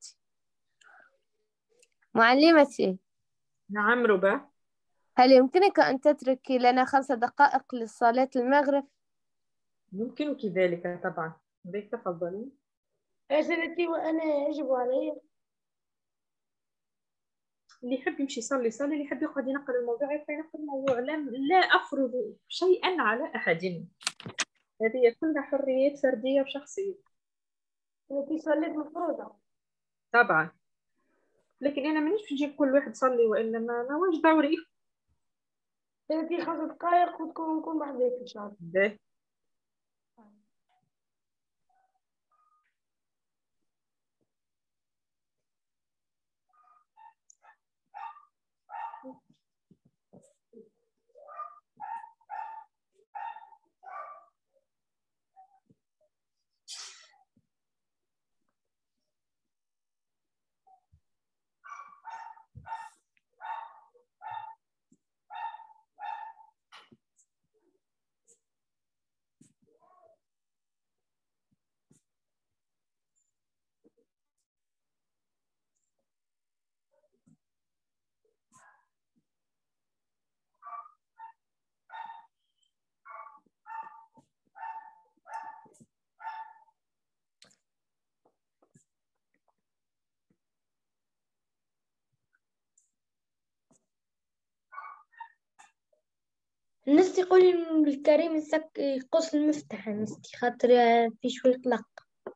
Speaker 7: معلمتي،
Speaker 1: نعم ربا.
Speaker 7: هل يمكنك أن تتركي لنا خمس دقائق لصلاة المغرب؟
Speaker 1: يمكنك ذلك طبعا. بك تفضلي.
Speaker 3: أسئلتي وأنا يجب علي.
Speaker 1: اللي يحب يمشي يصلي صلي، اللي يحب يقعد ينقل الموضوع يبقى ينقل الموضوع. لا, لا أفرض شيئا على أحد، هذه كلها حريات فردية وشخصية.
Speaker 3: التي صليت مفروضة.
Speaker 1: طبعا، لكن أنا مانيش نجيب كل واحد صلي وإلا ما ما واش دوري.
Speaker 3: التي خمس دقائق وتكون نكون بحذاك إن شاء الله.
Speaker 1: به.
Speaker 6: الناس يقول الكريم يسك يقص المفتاح الناس خاطر في شوية قلق.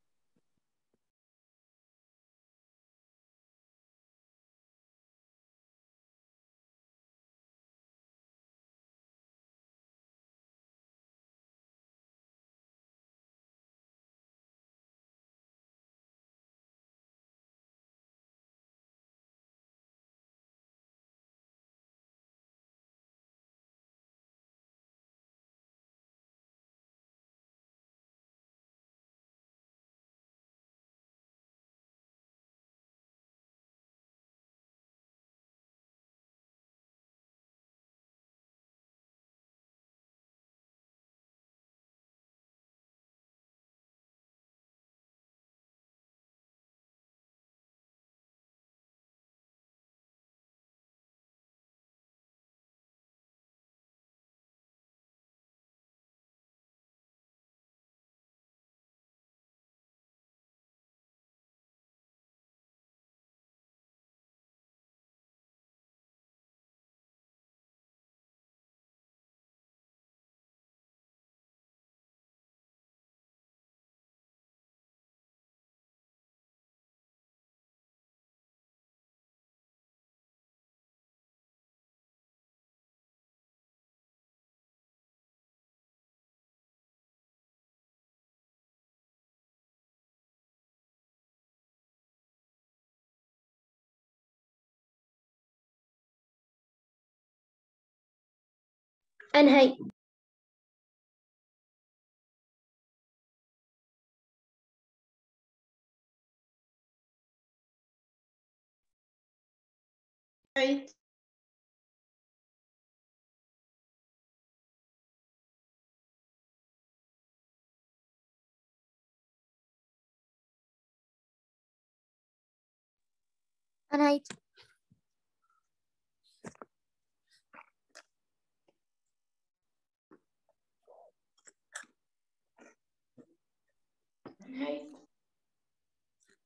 Speaker 6: أنهي.
Speaker 1: أي.
Speaker 5: أنهيت.
Speaker 3: أنهيت.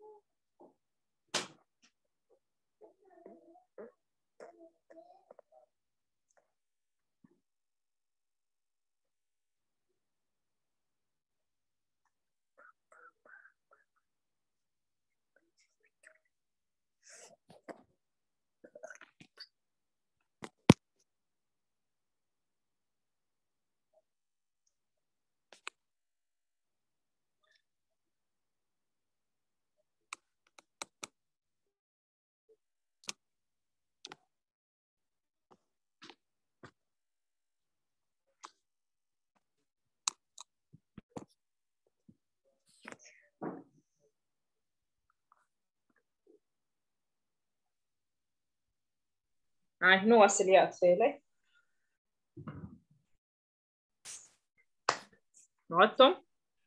Speaker 1: هاي نواصل يا أطفالي. عدتم؟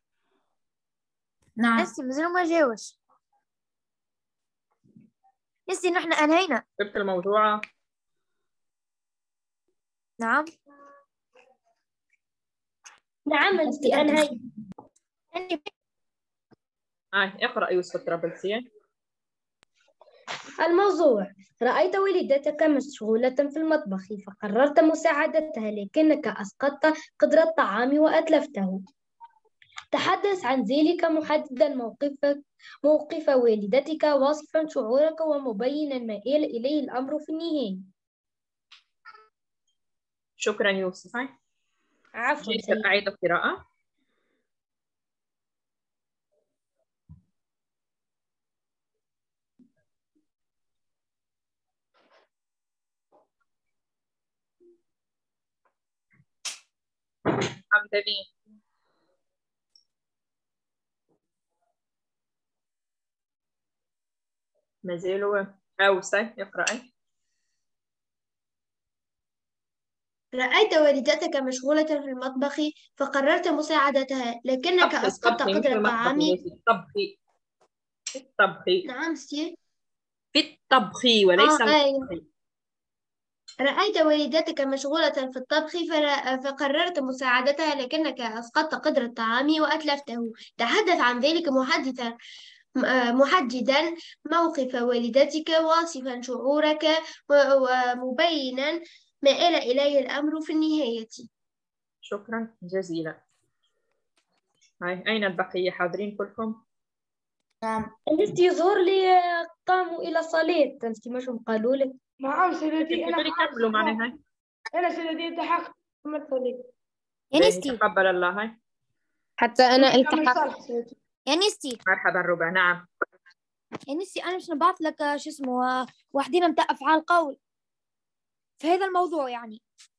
Speaker 2: نعم.
Speaker 5: نسي مازال ما جاوش. نسي نحن أنهينا.
Speaker 1: جبت الموضوع.
Speaker 5: نعم.
Speaker 6: نعم نستي أنهي.
Speaker 1: هاي اقرأ يوسف طرابلسي.
Speaker 6: الموضوع: رأيت والدتك مشغولة في المطبخ فقررت مساعدتها لكنك أسقطت قدر الطعام وأتلفته. تحدث عن ذلك محددا موقفك موقف والدتك واصفا شعورك ومبينا ما آل إليه الأمر في النهاية.
Speaker 1: شكرا يوسف. هاي
Speaker 6: عفوا
Speaker 1: جيت
Speaker 6: سيدي.
Speaker 1: أعيد القراءة. حمداني. ما زالوا أوسع. اقرأي.
Speaker 8: رأيت والدتك مشغولة في المطبخ فقررت مساعدتها لكنك
Speaker 1: طبخي
Speaker 8: أسقطت
Speaker 1: طبخي مش
Speaker 8: قدر
Speaker 1: في المطبخ
Speaker 8: الطعام.
Speaker 1: يا بنتي. طبخي في الطبخ.
Speaker 8: نعم سي.
Speaker 1: في الطبخ وليس
Speaker 8: آه أيوة.
Speaker 1: المطبخ.
Speaker 8: رأيت والدتك مشغولة في الطبخ فر- فقررت مساعدتها لكنك أسقطت قدر الطعام وأتلفته. تحدث عن ذلك محدثا آه، محددا موقف والدتك واصفا شعورك و- ومبينا ما آل إليه الأمر في النهاية.
Speaker 1: شكرا جزيلا. هاي أين البقية حاضرين كلكم؟
Speaker 2: نعم.
Speaker 6: أنت يظهر لي قاموا إلى صلاة. أنت مش قالوا لك؟
Speaker 3: نعم سيدتي أنا
Speaker 1: تقدري كملوا معنا. هاي
Speaker 3: أنا سيدتي التحقت مثلي.
Speaker 5: يا
Speaker 1: باهي،
Speaker 5: نستي
Speaker 1: تقبل الله. هاي
Speaker 7: حتى أنا
Speaker 3: عمل
Speaker 7: التحقت.
Speaker 3: صالح سيدتي.
Speaker 5: يا نستي
Speaker 1: مرحبا ربع. نعم.
Speaker 5: يا نستي أنا مش نبعث لك آه، شو اسمه آه، وحدينا متاع أفعال قول في هذا الموضوع يعني.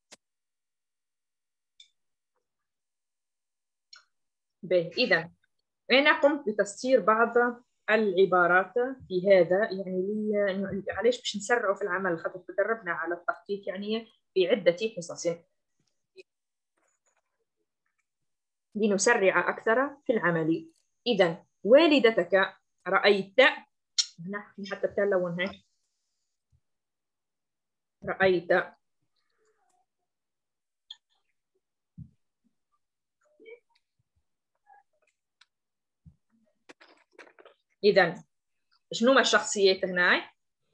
Speaker 1: باهي، إذا أنا قمت بتسطير بعض العبارات في هذا يعني لي... علاش باش نسرعوا في العمل، خاطر تدربنا على التخطيط يعني في عدة حصص لنسرع أكثر في العمل. إذا والدتك رأيت هنا حتى تلون. هاي رأيت إذا شنو ما الشخصيات هنا؟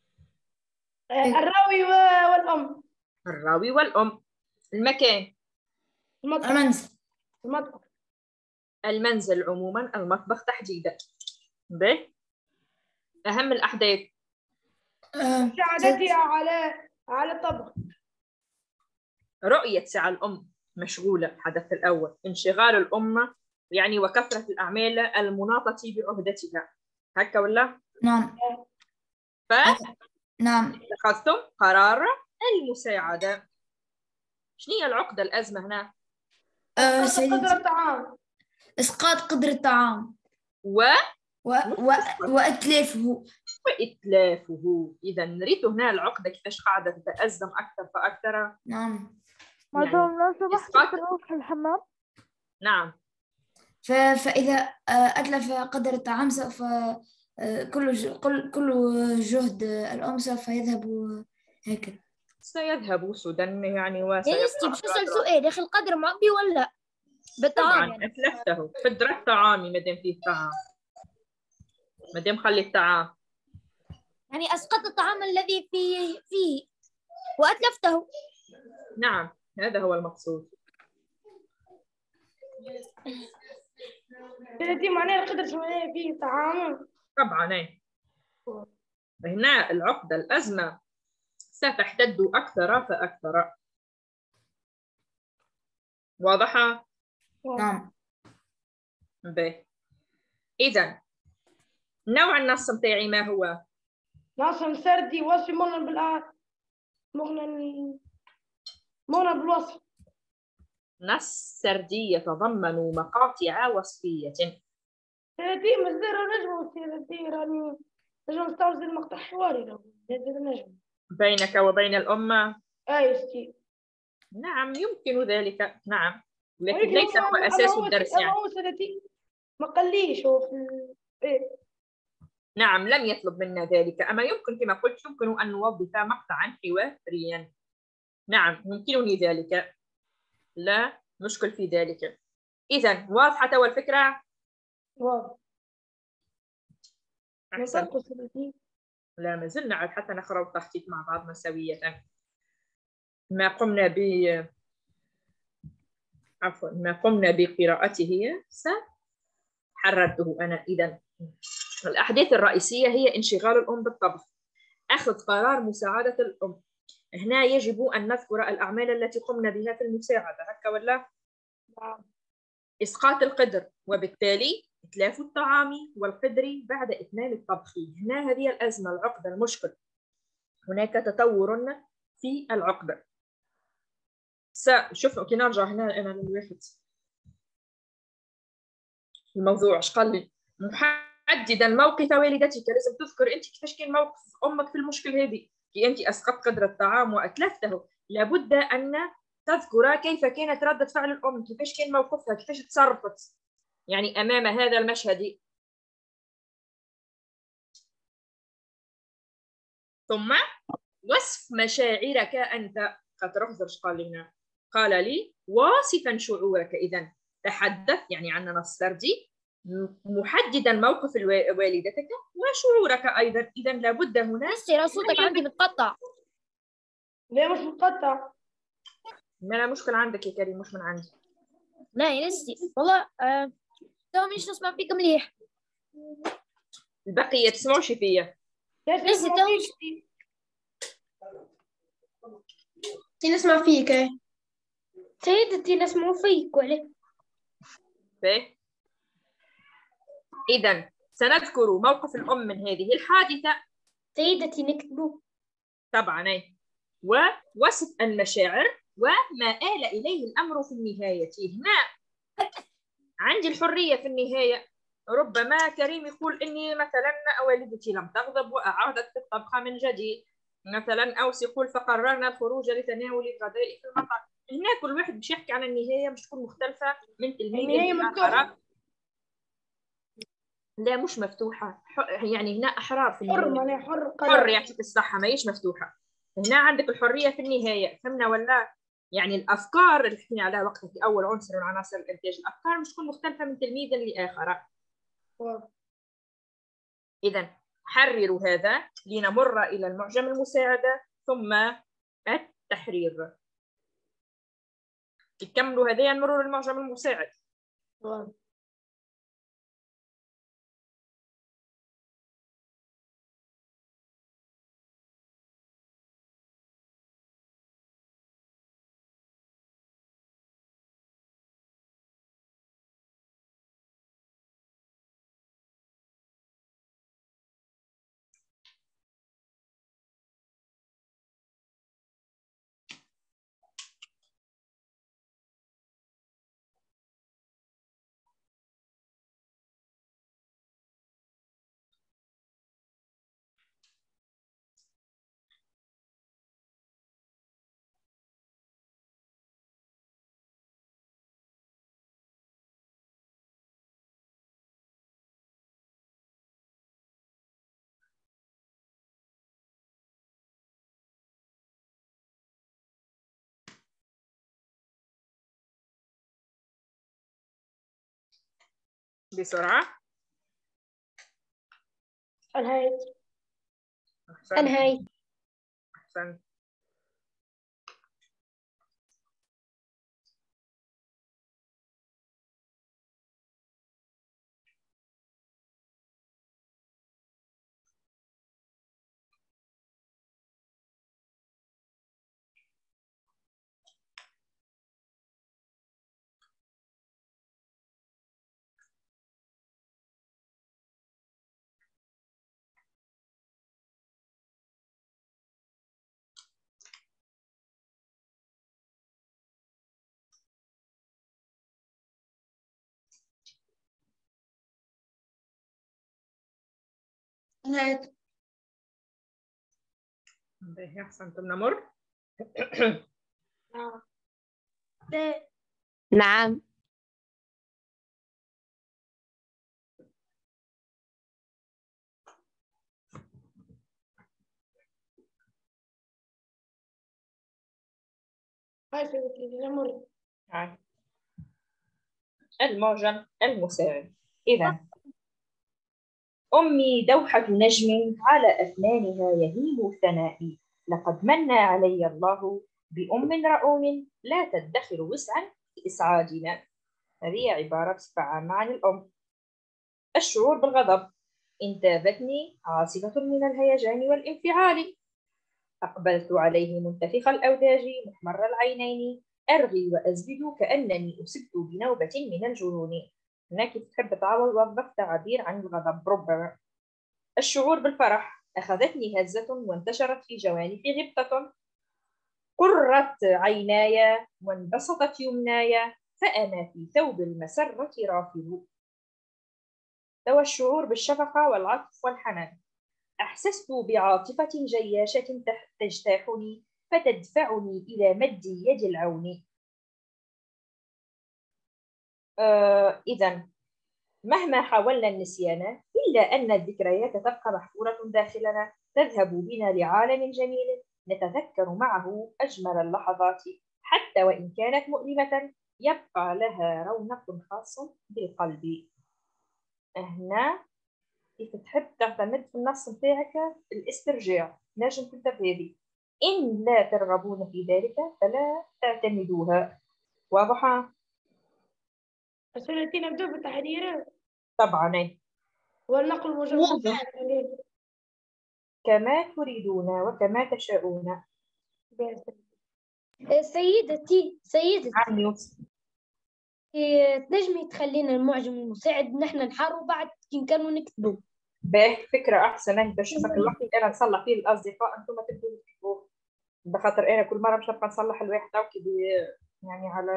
Speaker 3: الراوي والأم.
Speaker 1: الراوي والأم. المكان
Speaker 3: المطبخ.
Speaker 2: المنزل.
Speaker 3: المطبخ.
Speaker 1: المنزل عموما، المطبخ تحديدا. به أهم الأحداث.
Speaker 3: مساعدتي على على الطبخ.
Speaker 1: رؤية سعى الأم مشغولة، الحدث الأول. انشغال الأم يعني وكثرة الأعمال المناطة بعهدتها. هكا ولا؟
Speaker 2: نعم.
Speaker 1: ف
Speaker 2: نعم.
Speaker 1: اتخذتم قرار المساعدة. شنو هي العقدة الأزمة هنا؟
Speaker 2: آه
Speaker 3: قدر
Speaker 2: سيدتي.
Speaker 3: الطعام.
Speaker 2: إسقاط قدر الطعام
Speaker 1: و
Speaker 2: و... و... وإتلافه.
Speaker 1: وإتلافه. إذا نريد هنا العقدة كيفاش قاعدة تتأزم أكثر فأكثر.
Speaker 2: نعم.
Speaker 5: مدام لو سمحت تروح في الحمام.
Speaker 1: نعم.
Speaker 2: ف... فإذا آه، أتلف قدر الطعام سوف آه، كل ج... كل كل جهد الأم سوف يذهب هكذا.
Speaker 1: سيذهب سدى يعني وسيبقى.
Speaker 5: يا نستي باش نسأل سؤال، يا أخي القدر معبي ولا بالطعام
Speaker 1: طبعا
Speaker 5: يعني؟
Speaker 1: أتلفته. قدرة طعامي ما دام فيه طعام. ما دام خلي الطعام.
Speaker 5: يعني أسقطت الطعام الذي فيه فيه وأتلفته.
Speaker 1: نعم هذا هو المقصود.
Speaker 3: سيدتي معناها القدر شوية فيه طعام.
Speaker 1: طبعا ايه. هنا العقدة الأزمة ستحتد أكثر فأكثر. واضحة؟
Speaker 2: نعم.
Speaker 1: باهي. إذا نوع النص متاعي ما هو؟
Speaker 3: نص سردي وصف مغنى بالآ مغنى مغنى بالوصف.
Speaker 1: نص سردي يتضمن مقاطع وصفية.
Speaker 3: سيدتي مصدر نجم سيدتي راني نجم نستوعب المقطع حواري لو نجم
Speaker 1: بينك وبين الأمة.
Speaker 3: أي ستي.
Speaker 1: نعم يمكن ذلك. نعم لكن
Speaker 3: ولكن
Speaker 1: ليس هو
Speaker 3: أما
Speaker 1: أساس
Speaker 3: هو
Speaker 1: الدرس
Speaker 3: أما
Speaker 1: يعني.
Speaker 3: هو سيدتي ما قاليش هو في ال- إيه.
Speaker 1: نعم لم يطلب منا ذلك. أما يمكن كما قلت يمكن أن نوظف مقطعا حواريا. نعم يمكنني ذلك، لا مشكل في ذلك. إذا واضحة والفكرة؟
Speaker 3: واضح.
Speaker 1: أحسن.
Speaker 3: نطلق سيدتي.
Speaker 1: لا ما زلنا عاد حتى نقرأ التخطيط مع بعضنا سوية. ما قمنا ب عفوا ما قمنا بقراءته سحررته أنا. إذا الأحداث الرئيسية هي انشغال الأم بالطبخ، أخذ قرار مساعدة الأم. هنا يجب أن نذكر الأعمال التي قمنا بها في المساعدة، هكا ولا؟
Speaker 3: نعم.
Speaker 1: إسقاط القدر وبالتالي إتلاف الطعام والقدر بعد إتمام الطبخ. هنا هذه الأزمة، العقدة، المشكل. هناك تطور في العقدة. شوف كي نرجع هنا أنا للواحد الموضوع ايش قال لي؟ محددا موقف والدتك، لازم تذكر أنت كيفاش كان موقف أمك في المشكل هذه. كي أنت أسقطت قدر الطعام وأتلفته لابد أن تذكر كيف كانت ردة فعل الأم، كيفاش كان موقفها، كيفاش تصرفت يعني أمام هذا المشهد. ثم وصف مشاعرك أنت. خاطر احذر ايش قال لي هنا، قال لي واصفا شعورك. إذا تحدث يعني عن نص سردي محددا موقف والدتك وشعورك أيضا. إذا لابد هنا.
Speaker 5: نسي صوتك عندي متقطع.
Speaker 3: لا مش مقطع.
Speaker 1: ما لا مشكلة عندك يا كريم مش من عندي.
Speaker 5: لا يا نسي والله آه. تو مش نسمع فيك مليح.
Speaker 1: البقية تسمعوش فيا.
Speaker 5: نسي تو
Speaker 8: نسمع فيك.
Speaker 6: سيدتي نسمع فيك ولا؟
Speaker 1: باهي. إذا سنذكر موقف الأم من هذه الحادثة.
Speaker 6: سيدتي نكتبه
Speaker 1: طبعا ايه. ووصف المشاعر وما آل إليه الأمر في النهاية. هنا عندي الحرية في النهاية. ربما كريم يقول إني مثلا والدتي لم تغضب وأعادت الطبخ من جديد مثلا، أوس يقول فقررنا الخروج لتناول الغداء في المطعم. هنا كل واحد باش يحكي عن النهاية مش تكون مختلفة من تلميذ لآخر. لا مش مفتوحة يعني هنا أحرار في النهاية.
Speaker 3: حر معناها حر
Speaker 1: حر يعطيك الصحة ما هيش مفتوحة. هنا عندك الحرية في النهاية. فهمنا ولا؟ يعني الأفكار اللي حكينا عليها وقتها في أول عنصر من عناصر الإنتاج، الأفكار مش تكون مختلفة من تلميذ لآخر. إذا حرروا هذا لنمر إلى المعجم المساعدة ثم التحرير. تكملوا هذين نمروا للمعجم المساعد. بسرعة.
Speaker 3: أنهيت.
Speaker 1: أحسنت.
Speaker 6: أنهيت.
Speaker 1: أحسنت.
Speaker 8: أنهيت.
Speaker 1: باهي، أحسنتم. نمر.
Speaker 3: نعم.
Speaker 7: نعم.
Speaker 3: هاي سيدتي نمر.
Speaker 1: هاي. المعجم المساعد. إذا أمي دوحة نجم على أفنانها يهيم ثنائي، لقد من علي الله بأم رؤوم لا تدخر وسعا في إسعادنا. هذه عبارة بصفة عامة عن الأم. الشعور بالغضب. انتابتني عاصفة من الهيجان والانفعال، أقبلت عليه منتفخ الأوداج محمر العينين، أرغي وأزبد كأنني أصبت بنوبة من الجنون. هناك تحب تعوض وظف تعبير عن الغضب ربما. الشعور بالفرح. أخذتني هزة وانتشرت في جوانحي غبطة، قرت عيناي وانبسطت يمناي، فأنا في ثوب المسرة رافض. ذوى الشعور بالشفقة والعطف والحنان. أحسست بعاطفة جياشة تجتاحني فتدفعني إلى مد يد العون. آه إذا مهما حاولنا النسيان إلا أن الذكريات تبقى محفورة داخلنا، تذهب بنا لعالم جميل نتذكر معه أجمل اللحظات، حتى وإن كانت مؤلمة يبقى لها رونق خاص بالقلب. هنا كيف تحب تعتمد في النص بتاعك الاسترجاع، نجم تبدأ بهذه. إن لا ترغبون في ذلك فلا تعتمدوها. واضحة؟
Speaker 3: سيدتي نبدأ بالتحرير.
Speaker 1: طبعا.
Speaker 3: والنقل مجرد.
Speaker 1: كما تريدون وكما تشاءون.
Speaker 6: سيدتي سيدتي
Speaker 1: عم يوسف.
Speaker 6: إيه، تنجمي تخلينا المعجم المساعد نحن نحاروا بعد كي نكملوا نكتبوا.
Speaker 1: باهي، فكرة أحسن. باش نشوفك الوقت اللي أنا نصلح فيه الأصدقاء أنتم تبدوا تكتبوه، بخاطر أنا كل مرة مش نبقى نصلح الواحد أو كذا يعني على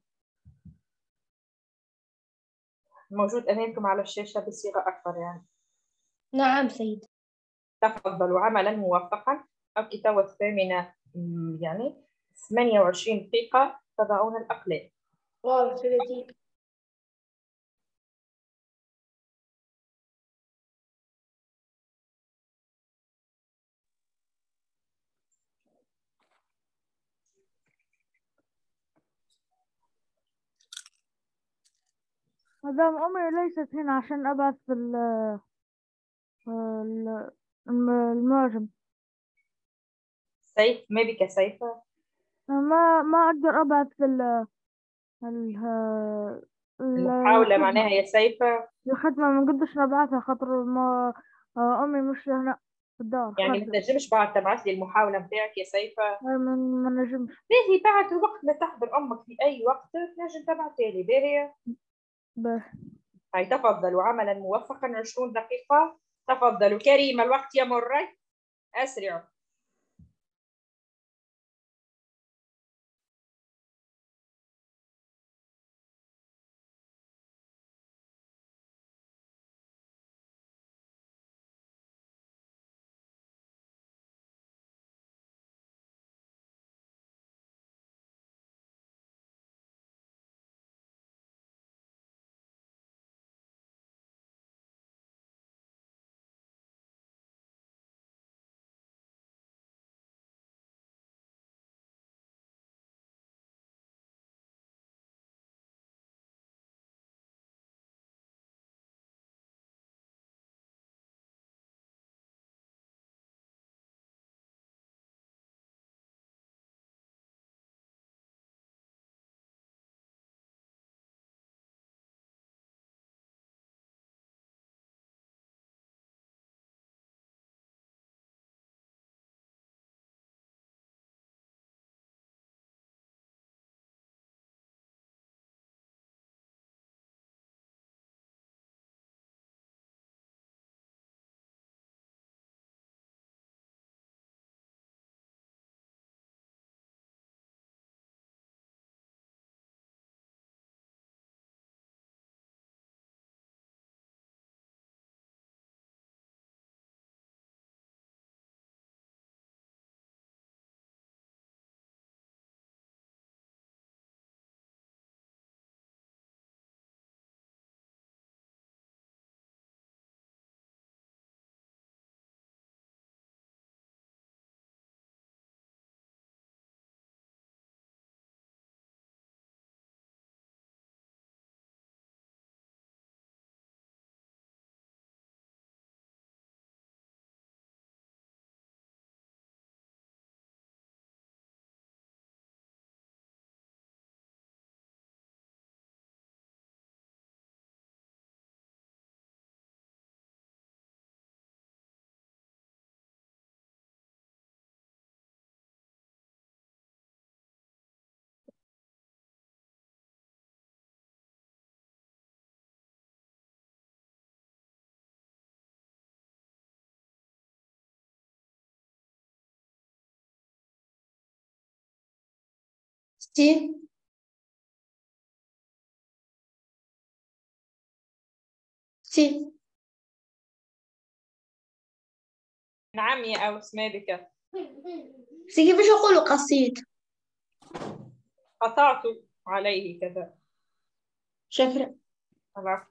Speaker 1: موجود أمامكم على الشاشة بصيغة أكبر يعني.
Speaker 6: نعم سيد.
Speaker 1: تفضلوا. عملا موفقا. الكتاب الثامنة يعني ثمانية وعشرين دقيقة تضعون الأقلام.
Speaker 3: واضح سيدتي.
Speaker 9: مدام أمي ليست هنا عشان أبعث في ال ال- الم- المعجم.
Speaker 1: سيف، ما بك سيف؟
Speaker 9: ما ما أقدر أبعث في ال ال ال-
Speaker 1: المحاولة
Speaker 9: الخدمة.
Speaker 1: معناها يا سيف
Speaker 9: الخدمة ما نقدرش نبعثها خاطر ما أمي مش هنا في الدار
Speaker 1: يعني ما
Speaker 9: خارجة.
Speaker 1: تنجمش بعد تبعث لي المحاولة بتاعك يا سيف؟
Speaker 9: ما ما نجمش.
Speaker 1: باهي، بعد وقت ما تحضر أمك في أي وقت تنجم تبعثها لي. باهي.
Speaker 9: باهي.
Speaker 1: هاي تفضلوا. عملا موفقا. عشرون دقيقة. تفضلوا. كريم، الوقت يمر. أسرعوا.
Speaker 6: سي. سي.
Speaker 1: نعم يا أوس، ما بك؟
Speaker 6: سي كيفاش أقول قصيد؟
Speaker 1: قطعت عليه كذا.
Speaker 6: شكرا.
Speaker 1: العفو.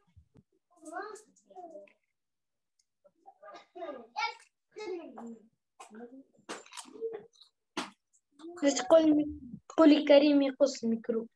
Speaker 6: بس تقول قولي كريم يقص الميكرو.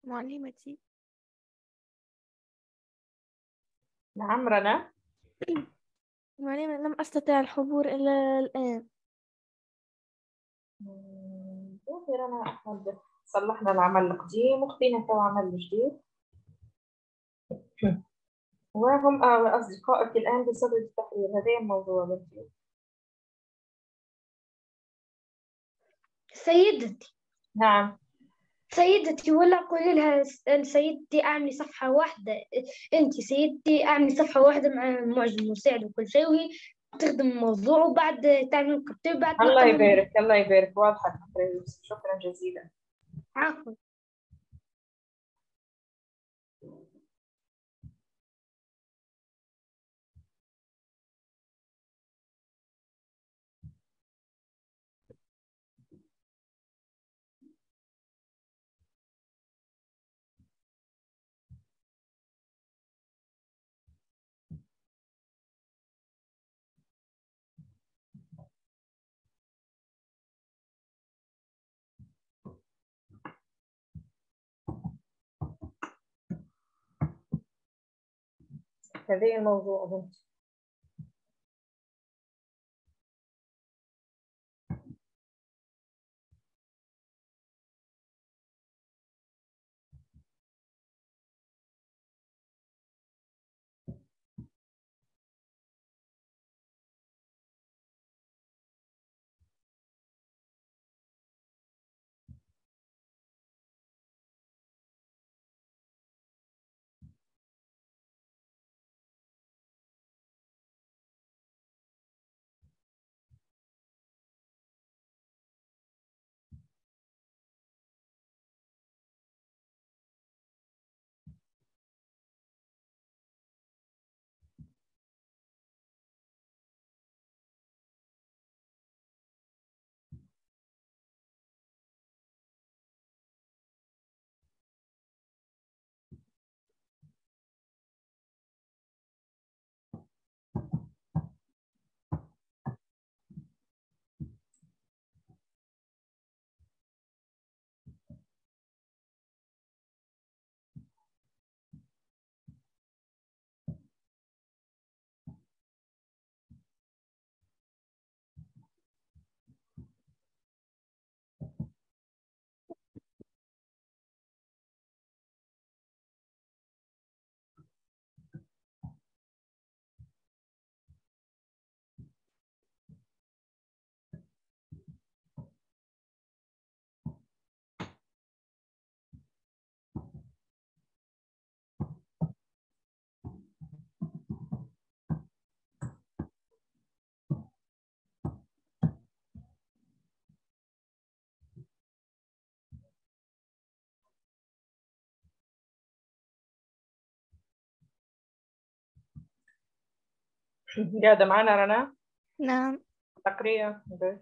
Speaker 10: معلمتي.
Speaker 1: نعم رنا.
Speaker 10: معلمة، لم أستطع الحضور إلى الآن.
Speaker 1: مم، يا رنا أحمد، صلحنا العمل القديم وخدينا تو عمل جديد. وهم آه، أصدقائك الآن بصدد التحرير. هذا الموضوع بنتي.
Speaker 6: سيدتي
Speaker 1: نعم.
Speaker 6: سيدتي ولا قولي لها س- سيدتي أعملي صفحة واحدة. أنت سيدتي أعملي صفحة واحدة مع المعجم المساعد وكل شيء، وهي تخدم الموضوع وبعد تعمل الكتاب بعد
Speaker 1: الله
Speaker 6: نقدم.
Speaker 1: يبارك الله يبارك، واضحة الفكرة يا يوسف، شكرا جزيلا.
Speaker 6: عفوا.
Speaker 1: هذا الموضوع بنتي. قاعدة معنا رنا؟
Speaker 10: نعم.
Speaker 1: تقرير.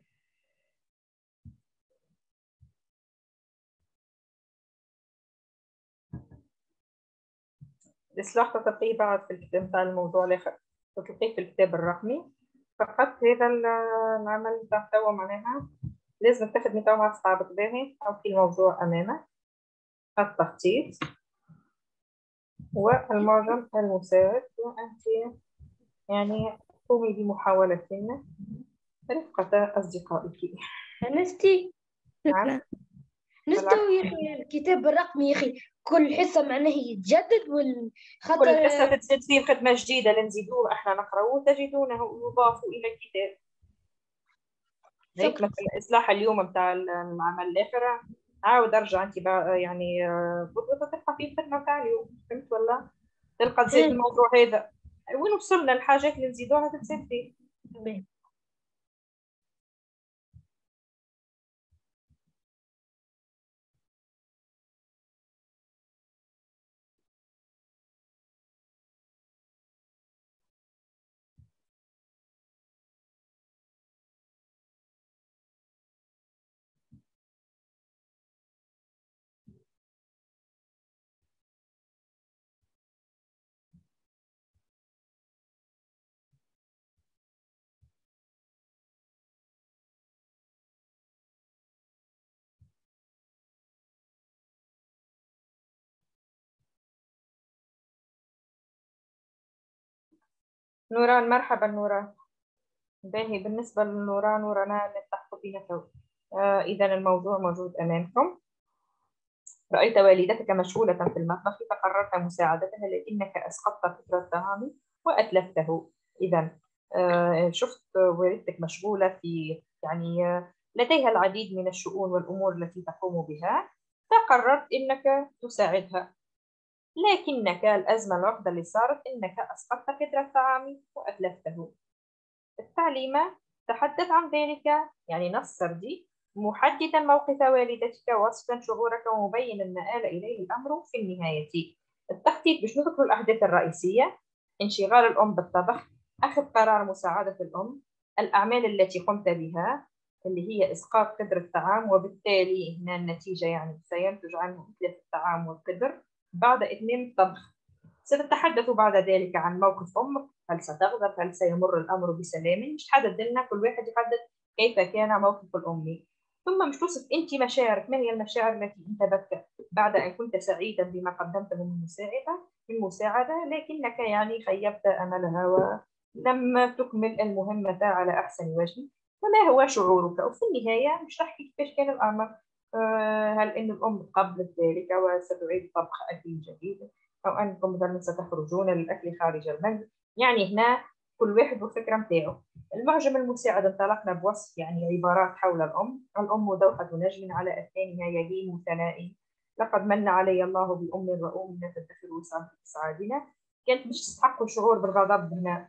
Speaker 1: الإصلاح تطبيقي بعد في الكتاب بتاع الموضوع الآخر، تطبيقي في الكتاب الرقمي فقط. هذا العمل بتاع توا معناها لازم تاخد توا مع أصحابك باهي، أو في الموضوع أمامك التخطيط والمعجم المساعد، وأنت يعني قومي بمحاولتين رفقة أصدقائك.
Speaker 6: أنستي
Speaker 1: نعم.
Speaker 6: نستوي يا أخي الكتاب الرقمي يا أخي كل حصة معناه يتجدد والخطر.
Speaker 1: كل حصة تزيد فيه خدمة جديدة لنزيدوه احنا نقرأوه تجدونه يضاف إلى الكتاب. هيك مثلا إصلاح اليوم بتاع العمل الآخر عاود أرجع أنت بقى يعني بضبط تلقى فيه الخدمة بتاع اليوم، فهمت ولا؟ تلقى تزيد الموضوع هذا وين وصلنا الحاجات اللي نزيدوها تتزيد فيه. نوران، مرحبا نوران. باهي، بالنسبة لنوران ورنا نتحق فينا تو. آه إذا الموضوع موجود أمامكم. رأيت والدتك مشغولة في المطبخ فقررت مساعدتها لكنك أسقطت فكرة الطعام وأتلفته. إذا آه شفت والدتك مشغولة في يعني آه لديها العديد من الشؤون والأمور التي تقوم بها، فقررت إنك تساعدها، لكنك الأزمة الوحدة اللي صارت إنك أسقطت فكرة الطعام وأتلفته. التعليمة تحدث عن ذلك، يعني نص سردي محددا موقف والدتك ووصفا شعورك ومبينا ما آل إليه الأمر في النهاية. التخطيط باش نذكر الأحداث الرئيسية: انشغال الأم بالطبخ، أخذ قرار مساعدة الأم، الأعمال التي قمت بها اللي هي إسقاط قدر الطعام، وبالتالي هنا النتيجة يعني سينتج عنه إتلاف الطعام والقدر بعد إتمام الطبخ. ستتحدث بعد ذلك عن موقف أمك، هل ستغضب؟ هل سيمر الأمر بسلام؟ مش تحدد لنا، كل واحد يحدد كيف كان موقف الأم. ثم مش توصف أنت مشاعرك، ما هي المشاعر التي انتابتك بعد أن كنت سعيدا بما قدمته من مساعدة من مساعدة لكنك يعني خيبت أملها ولم تكمل المهمة على أحسن وجه. فما هو شعورك؟ وفي النهاية مش تحكي كيف كان الأمر. هل أن الأم قبلت ذلك وستعيد طبخ أكل جديد، أو أنكم مثلا ستخرجون للأكل خارج المنزل؟ يعني هنا كل واحد والفكرة متاعه. المعجم المساعد انطلقنا بوصف يعني عبارات حول الأم. الأم دوحة نجم على أثانها يلين ثنائي، لقد من علي الله بأم رؤوم لا تدخر وسعة إسعادنا. كانت مش تستحق الشعور بالغضب هنا.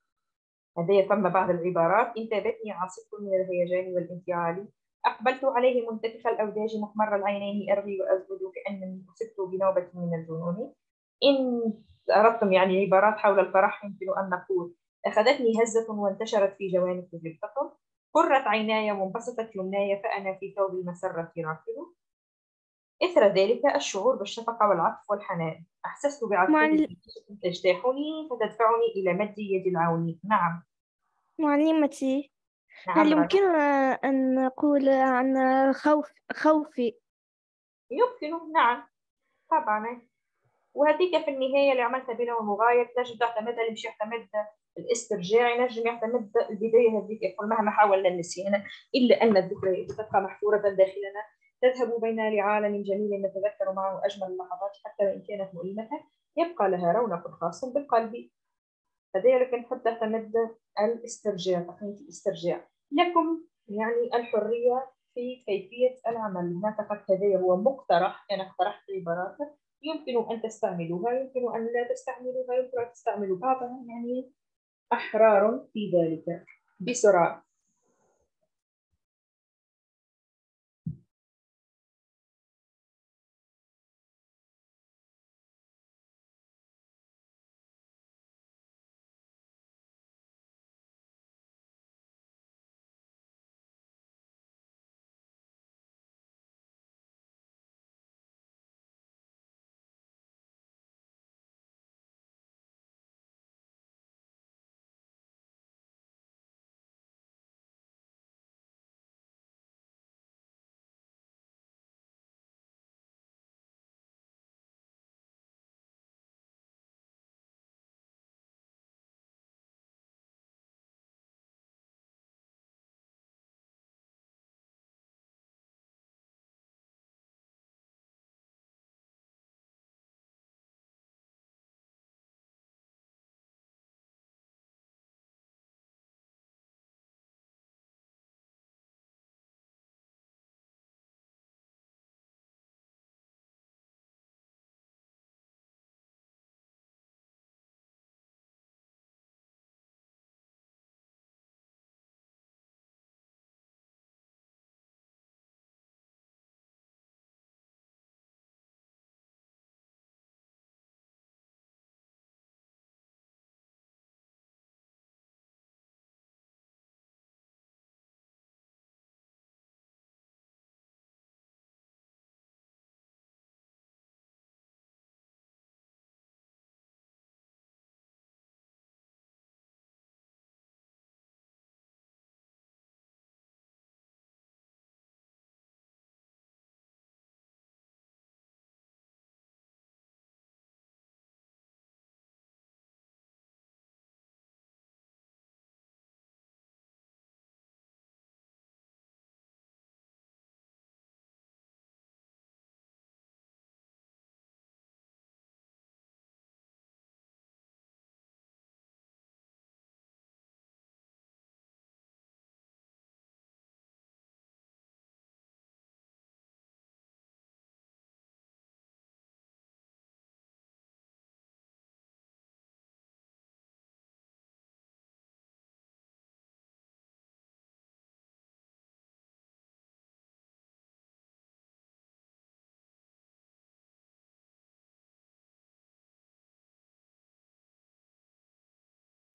Speaker 1: هذه ثم بعض العبارات: انتابتني عاصفة من الهيجان والانفعال، أقبلت عليه منتفخ الأوداج محمر العينين أرغي وأسجد كأنني أصبت بنوبة من الجنون. إن أردتم يعني عبارات حول الفرح يمكن أن نقول: أخذتني هزة وانتشرت في جوانب جبهتكم، قرت عيناي وانبسطت يمناي فأنا في ثوب المسرة راكب. إثر ذلك الشعور بالشفقة والعطف والحنان، أحسست بعاطفتي تجتاحني فتدفعني إلى مد يد العون. نعم
Speaker 10: معلمتي،
Speaker 1: نعم
Speaker 10: هل
Speaker 1: رنا.
Speaker 10: يمكننا أن نقول عن خوف خوفي؟
Speaker 1: يمكن، نعم طبعا. وهذيك في النهاية اللي عملتها بينه ومغاير تنجم تعتمد، اللي مش يعتمد الاسترجاع ينجم يعتمد البداية هذيك، يقول مهما حاولنا النسيان إلا أن الذكريات تبقى محفورة داخلنا، تذهب بنا لعالم جميل نتذكر معه أجمل اللحظات حتى وإن كانت مؤلمة، يبقى لها رونق خاص بالقلب. فذلك نحب تعتمد الاسترجاع، تقنية الاسترجاع. لكم يعني الحرية في كيفية العمل. نعتقد هذا هو مقترح، أنا اقترحت عبارات يمكن أن تستعملوها، يمكن أن لا تستعملوها، يمكن أن تستعملوا بعضها، يعني أحرار في ذلك. بسرعة.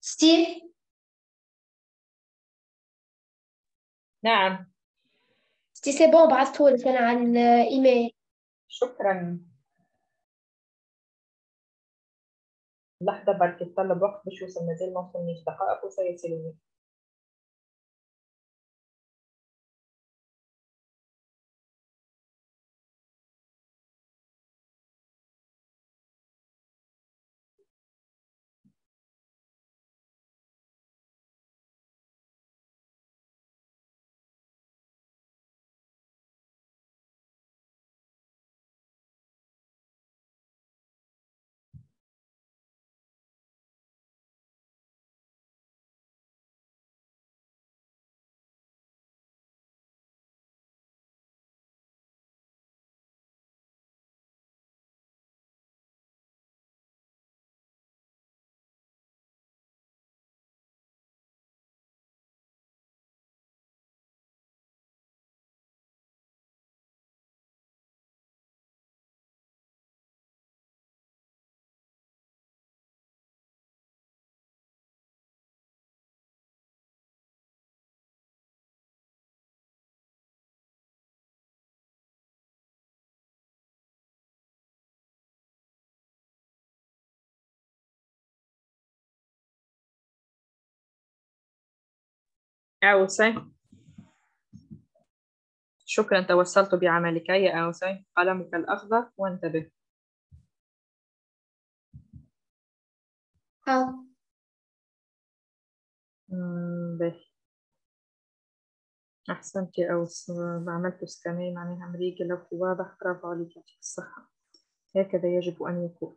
Speaker 6: ستيف.
Speaker 1: نعم.
Speaker 6: ستي سي بون، بعثتهولك أنا على الإيميل.
Speaker 1: شكرا. لحظة بركي تطلب وقت باش يوصل، مازال ما وصلنيش، دقائق وسيصلني. أوسي، شكرا توصلت بعملك يا أوسي. قلمك الأخضر وانتبه.
Speaker 6: ها.
Speaker 1: به أحسنت يا أوس، عملت سكانين معناها أمريكا لو واضح. برافو عليك، يعطيك الصحة. هكذا يجب أن يكون.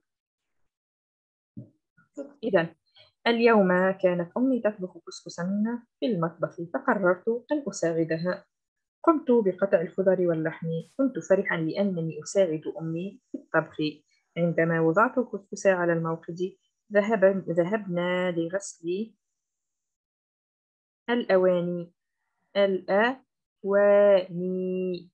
Speaker 1: إذا اليوم كانت أمي تطبخ كسكسا في المطبخ، فقررت أن أساعدها. قمت بقطع الخضر واللحم. كنت فرحا لأنني أساعد أمي في الطبخ. عندما وضعت الكسكس على الموقد، ذهب ذهبنا لغسل الأواني. الأواني.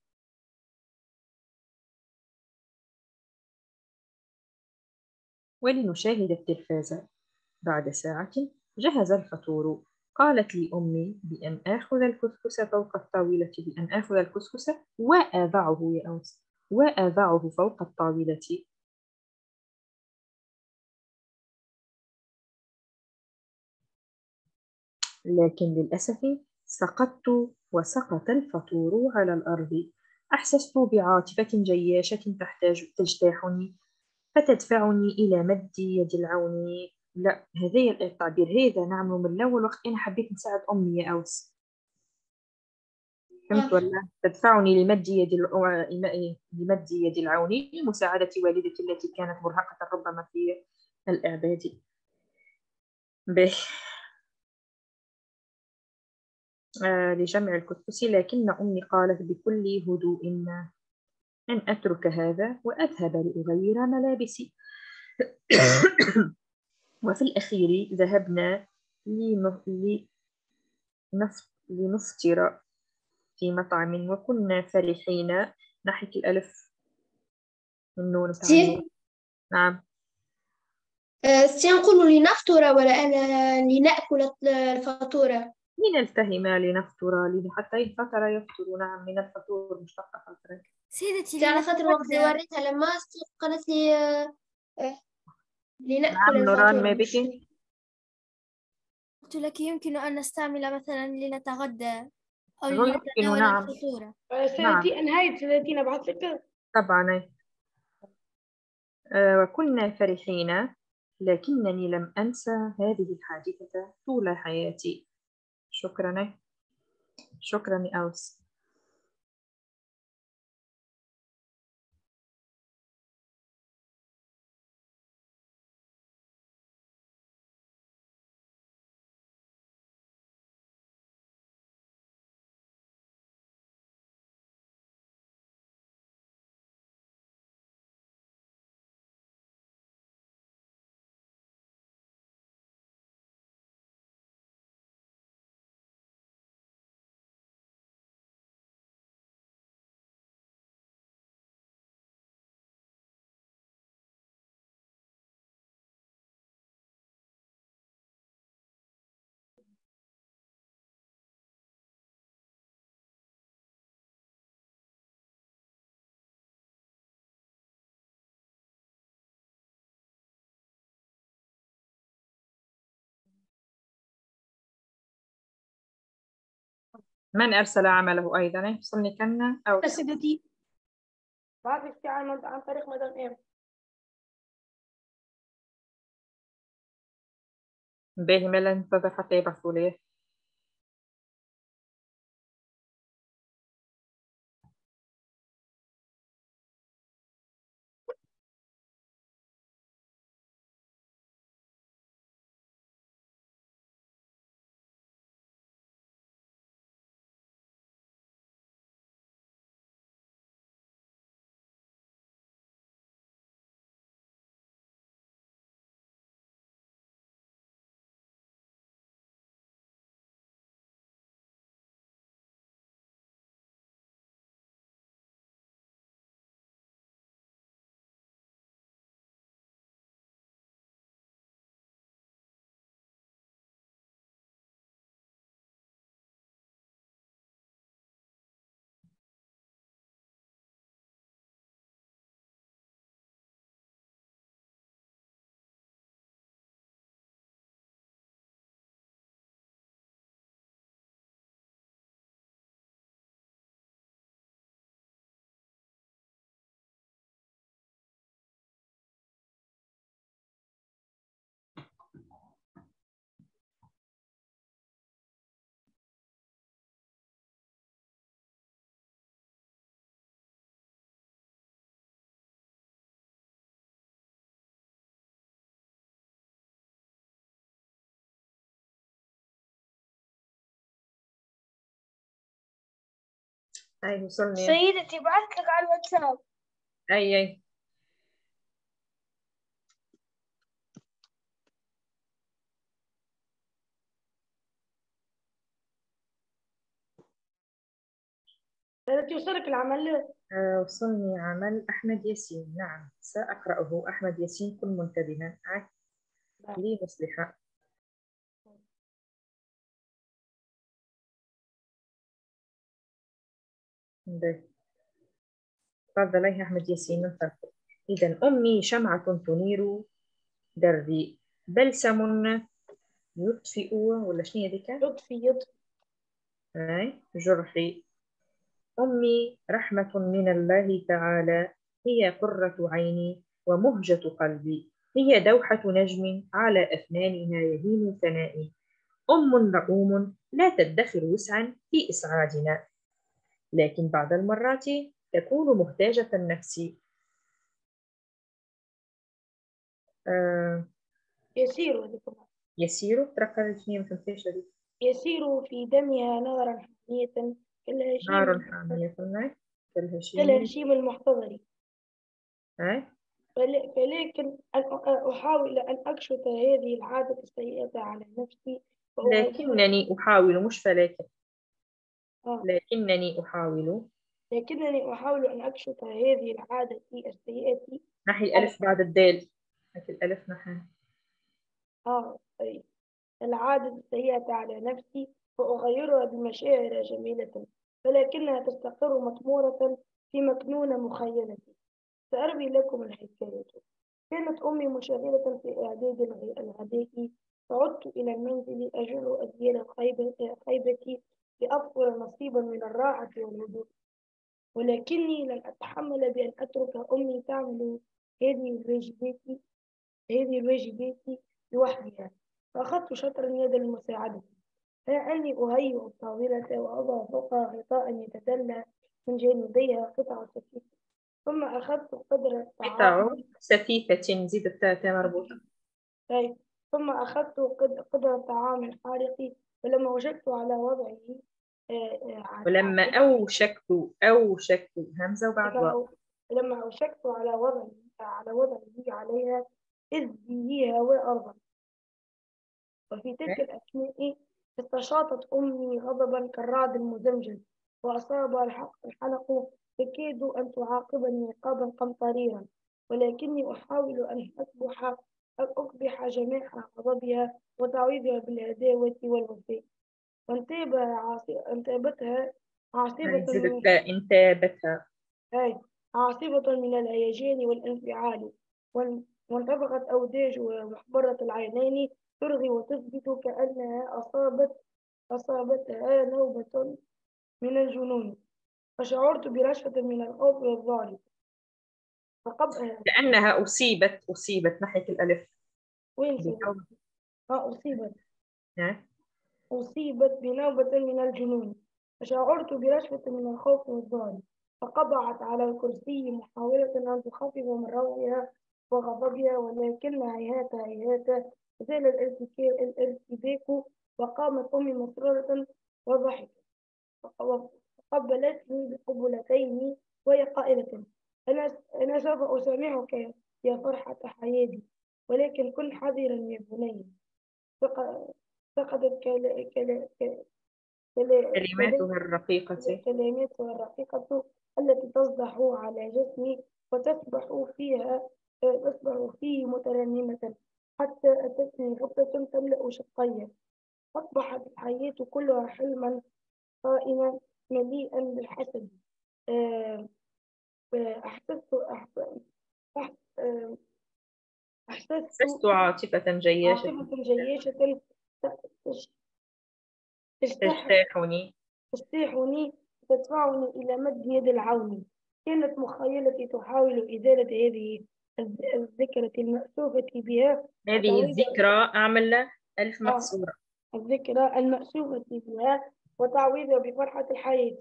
Speaker 1: ولنشاهد التلفاز. بعد ساعة جهز الفطور. قالت لي أمي بأن آخذ الكسكس فوق الطاولة بأن آخذ الكسكس وأضعه يا أوس وأضعه فوق الطاولة. لكن للأسف سقطت وسقط الفطور على الأرض. أحسست بعاطفة جياشة تحتاج تجتاحني فتدفعني إلى مد يد العون. لا، هذا التعبير هذا نعمله من الأول وقت أنا حبيت نساعد أمي يا أوس. فهمت ولا؟ تدفعني لمد يد لمد يد العون لمساعدة والدتي التي كانت مرهقة ربما في الإعداد. به آه لجمع الكسكس، لكن أمي قالت بكل هدوء أن أترك هذا وأذهب لأغير ملابسي. وفي الأخير ذهبنا لنفطر في مطعم وكنا فرحين. ناحية الألف النون
Speaker 6: ستيف.
Speaker 1: نعم.
Speaker 6: سنقول لنفطر ولا لنأكل الفطورة؟
Speaker 1: لنلتهم لنفطر حتى الفطر يفطر. نعم، من الفطور مشتق فطر.
Speaker 2: سيدتي
Speaker 6: على خاطر وقت اللي وريتها لما قالت لي لنأكل
Speaker 1: نعم نوران، ما
Speaker 6: الفطورة.
Speaker 1: بك؟
Speaker 10: قلت لك يمكن أن نستعمل مثلا لنتغدى أو
Speaker 1: يمكن.
Speaker 10: لنتناول
Speaker 1: نعم
Speaker 10: الفطور.
Speaker 1: نعم
Speaker 3: سنتي نهاية سنتين أبعث لك.
Speaker 1: طبعا. آه وكنا فرحين، لكنني لم أنسى هذه الحادثة طول حياتي. شكرا. شكرا أوس. من أرسل عمله أيضا؟ يفصلني كنا أو
Speaker 3: سيدتي بعض الاستعانة عن طريق مدام إيم.
Speaker 1: باهي ما لا ننتظر حتى يبعثوا لي. أي وصلني.
Speaker 8: سيدتي بعثت لك على الواتساب.
Speaker 1: أي أي
Speaker 3: سيدتي وصلك العمل؟
Speaker 1: آه، وصلني عمل أحمد ياسين. نعم سأقرأه. أحمد ياسين كن منتبها. لي مصلحة. تفضل يا أحمد ياسين ننطلق. إذا أمي شمعة تنير دربي، بلسم يطفئ ولا شنو هذيك؟
Speaker 3: يطفي يطفي.
Speaker 1: أي جرحي. أمي رحمة من الله تعالى، هي قرة عيني ومهجة قلبي، هي دوحة نجم على أفنانها يهيم ثنائي، أم رؤوم لا تدخر وسعا في إسعادنا، لكن بعض المرات تكون مهتاجة النفس. آه
Speaker 3: يسير
Speaker 1: يسير تركز الاثنين ما فهمتيش هذه.
Speaker 3: يسير في دمها نارا حامية كالهشيم
Speaker 1: نار حامية كالهشيم
Speaker 3: كالهشيم المحتضر.
Speaker 1: أي
Speaker 3: فل- فلكن أن- أحاول أن أكشف هذه العادة السيئة على نفسي وأغيرها.
Speaker 1: لكنني أحاول مش فلكن.
Speaker 3: آه.
Speaker 1: لكنني أحاول
Speaker 3: لكنني أحاول أن أكشف هذه العادة السيئة.
Speaker 1: نحي الألف بعد الدال. نحي الألف نحي.
Speaker 3: آه طيب. العادة السيئة على نفسي وأغيرها بمشاعر جميلة، ولكنها تستقر مطمورة في مكنون مخيلتي. سأروي لكم الحكاية. كانت أمي مشغلة في إعداد الغداء، فعدت إلى المنزل أجر أزيال خيبتي لأفقر نصيبا من الراحة والهدوء، ولكني لن أتحمل بأن أترك أمي تعمل هذه الواجبات هذه الواجبات لوحدها، فأخذت شطرا يد المساعدة، فأني أهيئ الطاولة وأضع فوقها غطاء يتدلى من جانبيها قطعة سفيفة، ثم أخذت قدر الطعام.
Speaker 1: قطع سفيفة زيد التاء مربوطة.
Speaker 3: طيب. ثم أخذت قدر الطعام حارقي، ولما وجدت على وضعه آه
Speaker 1: ولما أوشكت أوشكت همزة وبعد واو.
Speaker 3: لما أوشكت على وضعه على وضعه عليها إذ به هواء أرضا. وفي تلك الأثناء استشاطت أمي غضبا كالرعد المزمجم، وأصاب الحلق تكاد أن تعاقبني عقابا قمطريرا، ولكني أحاول أن أكبح أن أكبح جميع غضبها وتعويضها بالهداوة والوفاء. وانتابتها عاصفة
Speaker 1: انتابتها
Speaker 3: عاصفة من الهيجان والانفعال، وانتفخت أوداج محبرة العينين ترغي وتثبت كأنها أصابت أصابتها نوبة من الجنون، فشعرت برشفة من الخوف والذعر. فقبل
Speaker 1: لأنها أصيبت أصيبت ناحية الألف.
Speaker 3: وين
Speaker 1: بنوبة.
Speaker 3: اه أصيبت
Speaker 1: ها؟
Speaker 3: أصيبت بنوبة من الجنون، فشعرت برشفة من الخوف والذعر، فقبعت على الكرسي محاولة أن تخفف من روعها وغضبها، ولكن هيهات هيهات زال الارتكا- الارتباك، وقامت أمي مسرورة وضحكت وقبلتني بقبلتين وهي قائلة: أنا أنا سوف أسامحك يا فرحة حياتي، ولكن كن حذرا يا بني. فق- فقدت كلا- كلا- كلا- كلا-
Speaker 1: كلماتها الرقيقة.
Speaker 3: كلماتها الرقيقة التي تصدح على جسمي وتسبح فيها تسبح فيه مترنمة، حتى أتتني غبة تملأ شقي. أصبحت الحياة كلها حلما قائما مليئا بالحسد. آه، آه، أحسست أحس- أحس- آه، أحسست
Speaker 1: أحسست عاطفة جياشة
Speaker 3: عاطفة جياشة تش- تجتاح
Speaker 1: تجتاحني
Speaker 3: تجتاحني تدفعني إلى مد يد العون. كانت مخيلتي تحاول إزالة هذه الذ- الذكرى المأسوفة بها
Speaker 1: هذه
Speaker 3: وتعويض
Speaker 1: الذكرى أعمل له ألف
Speaker 3: آه،
Speaker 1: مكسورة.
Speaker 3: الذكرى المأسوفة بها وتعويضها بفرحة الحياة.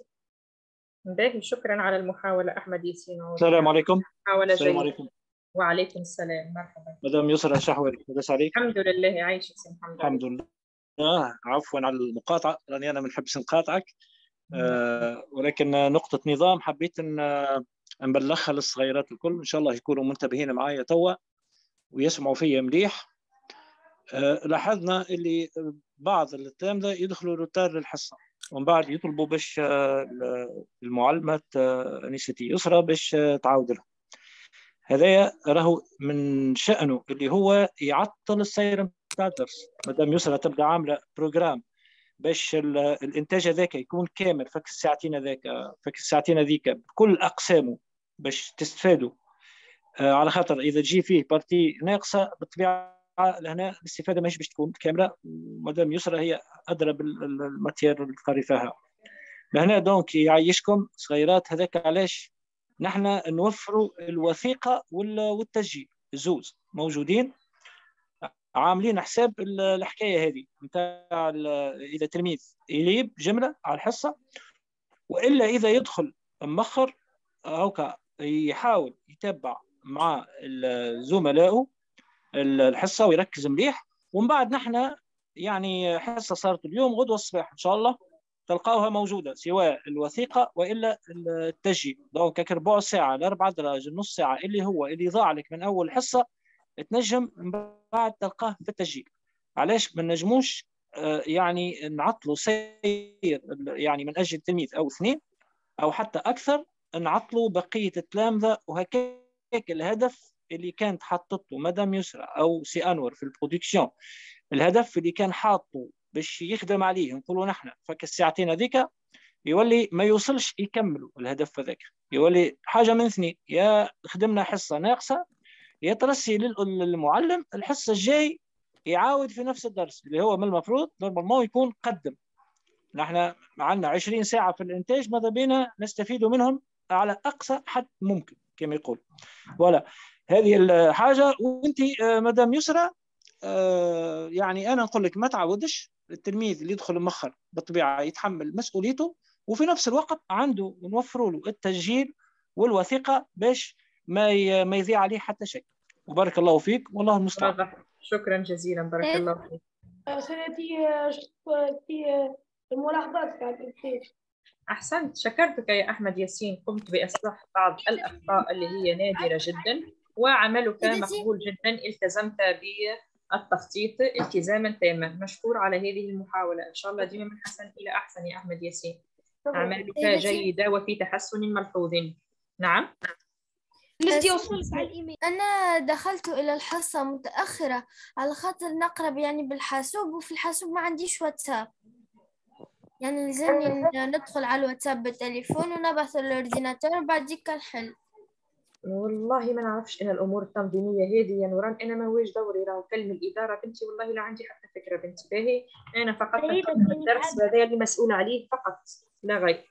Speaker 1: باهي، شكرا على المحاولة أحمد ياسين.
Speaker 11: السلام عليكم.
Speaker 1: محاولة
Speaker 11: السلام
Speaker 1: جيدة.
Speaker 11: عليكم.
Speaker 1: وعليكم السلام، مرحبا.
Speaker 11: مدام يسرى شحوري، لاباس عليك؟
Speaker 1: الحمد لله، عايشة الحمد لله.
Speaker 11: الحمد لله. عفوا على المقاطعة، لأني أنا ما نحبش نقاطعك، آه ولكن نقطة نظام حبيت أن آه، نبلغها للصغيرات الكل، إن شاء الله يكونوا منتبهين معايا توا ويسمعوا فيا مليح. آه لاحظنا اللي بعض التلامذة يدخلوا روتار للحصة، ومن بعد يطلبوا باش آه المعلمة آه أنيستي يسرى باش آه تعاود لهم. هذايا راهو من شأنه اللي هو يعطل السير نتاع الدرس. مدام يسرى تبدا عامله بروجرام باش الانتاج هذاك يكون كامل فك الساعتين هذاك فك الساعتين هذيك بكل اقسامه باش تستفادوا، آه على خاطر اذا تجي فيه بارتي ناقصه بالطبيعه لهنا الاستفاده ماهيش باش تكون كامله. مدام يسرى هي ادرى بالماتير اللي قاري فيها لهنا. دونك يعيشكم صغيرات، هذاك علاش نحن نوفروا الوثيقه والتسجيل الزوز موجودين، عاملين حساب الحكايه هذه نتاع اذا تلميذ يليب جمله على الحصه والا اذا يدخل مخر هوكا يحاول يتبع مع زملائه الحصه ويركز مليح. ومن بعد نحن يعني حصه صارت اليوم غدوه الصباح ان شاء الله تلقاوها موجوده، سواء الوثيقه والا التسجيل. دونك ربع ساعه لاربع دراج نص ساعه اللي هو اللي ضاع لك من اول حصه تنجم من بعد تلقاه في التسجيل. علاش ما نجموش آه يعني نعطلوا سير يعني من اجل تلميذ او اثنين او حتى اكثر، نعطلوا بقيه التلامذه. وهكاك الهدف اللي كانت حاطته مدام يسرى او سي انور في البرودكسيون، الهدف اللي كان حاطه باش يخدم عليه نقولوا نحن فك الساعتين هذيك، يولي ما يوصلش يكملوا الهدف هذاك. يولي حاجه من اثنين: يا خدمنا حصه ناقصه، يا ترسي للمعلم الحصه الجاي يعاود في نفس الدرس اللي هو من المفروض نورمالمون يكون قدم. نحن عندنا عشرين ساعه في الانتاج، ماذا بينا نستفيد منهم على اقصى حد ممكن كما يقول. ولا هذه الحاجه. وانت مدام يسرى آه يعني انا نقول لك ما تعودش التلميذ اللي يدخل مؤخر بالطبيعه يتحمل مسؤوليته، وفي نفس الوقت عنده نوفروا له التسجيل والوثيقه باش ما ما يضيع عليه حتى شيء. وبارك الله فيك والله المستعان.
Speaker 1: شكرا جزيلا، بارك الله فيك.
Speaker 3: سنتي في الملاحظات بتاعت الكتاب.
Speaker 1: أحسنت، شكرتك يا أحمد ياسين. قمت بإصلاح بعض الأخطاء اللي هي نادرة جدا، وعملك مقبول جدا. التزمت بالتخطيط التزاما تاما. مشكور على هذه المحاولة. إن شاء الله ديما من حسن إلى أحسن يا أحمد ياسين. أعمالك جيدة وفي تحسن ملحوظ. نعم.
Speaker 10: أنا دخلت إلى الحصة متأخرة على خاطر نقرب يعني بالحاسوب، وفي الحاسوب ما عنديش واتساب، يعني لازمني ندخل على الواتساب بالتليفون ونبعث الأورديناتور وبعديك نحل.
Speaker 1: والله ما نعرفش أنا الأمور التنظيمية هذه يا نوران، أنا ما واش دوري. راهو كلم الإدارة بنتي، والله لا عندي حتى فكرة بنتي. باهي أنا فقط الدرس هذا اللي مسؤولة عليه فقط. لا غير.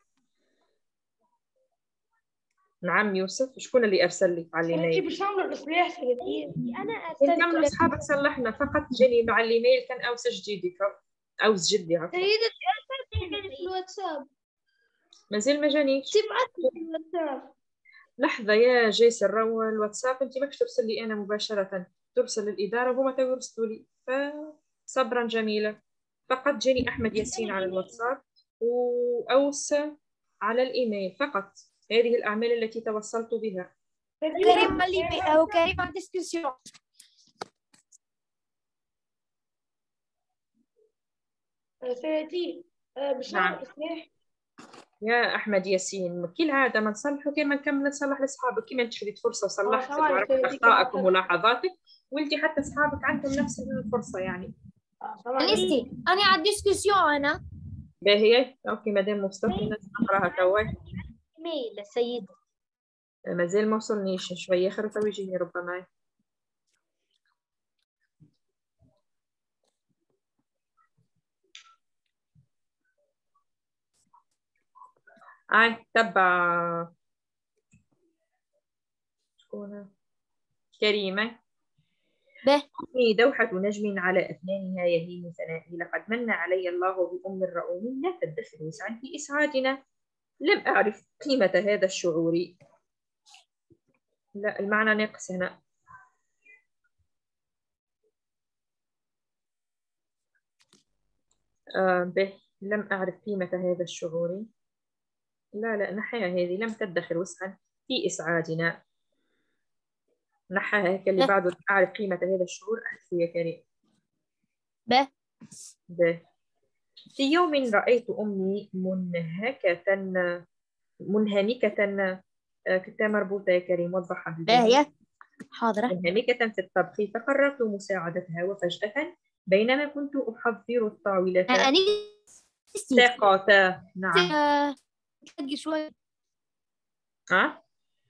Speaker 1: نعم يوسف، شكون اللي أرسل لك على
Speaker 3: سيرتي
Speaker 1: الإيميل؟
Speaker 3: باش نعملوا الإصلاح سيرتي.
Speaker 8: أنا أرسلت
Speaker 1: نكملوا
Speaker 8: لك.
Speaker 1: أصحابك صلحنا، فقط جاني مع الإيميل كان أوس جديدي أوس جدي عفوا.
Speaker 8: سيدتي أرسلت لك في الواتساب.
Speaker 1: مازال ما جانيش.
Speaker 8: تبعت لي في الواتساب.
Speaker 1: لحظة يا جاسر، رو الواتساب أنت ماكش ترسل لي أنا مباشرة، ترسل للإدارة وهما تو يرسلوا لي، فصبرا جميلا. فقط جاني أحمد ياسين على الواتساب وأوس على الإيميل فقط. هذه الأعمال التي توصلت بها.
Speaker 5: كريم اللي أو كريم على ديسكسيون.
Speaker 3: سيرتي باش نعملوا الإصلاح.
Speaker 1: يا أحمد ياسين كل هذا ما نصلحه كما نكمل نصلح لأصحابك، كما أنت خذيت فرصة وصلحت أخطائك وملاحظاتك، وأنت حتى أصحابك عندهم نفس الفرصة يعني.
Speaker 5: أنستي أنا على الديسكسيون أنا.
Speaker 1: باهي أوكي مدام مصطفى الناس نقراها توا.
Speaker 6: ميل سيدي.
Speaker 1: مازال ما وصلنيش، شوية آخر تو يجيني ربما. هاي تبع شكون؟ كريمة.
Speaker 5: به
Speaker 1: أمي دوحة نجم على أفنانها يهيم ثنائي، لقد من علي الله بأم الرؤوم لا تدخر وسعا في إسعادنا. لم أعرف قيمة هذا الشعور. لا المعنى ناقص هنا. آه به لم أعرف قيمة هذا الشعور. لا لا نحيها هذه، لم تدخر وسعا في إسعادنا. نحاها هيك اللي بعده. أعرف قيمة هذا الشعور أحسن يا كريم.
Speaker 5: به
Speaker 1: به في يوم رأيت أمي منهكة منهمكة. كتاب مربوطة يا كريم وضحها
Speaker 5: بالجملة. حاضرة.
Speaker 1: منهمكة في الطبخ، فقررت مساعدتها، وفجأة بينما كنت أحضر الطاولة سقطا. نعم
Speaker 5: شوي.
Speaker 1: ها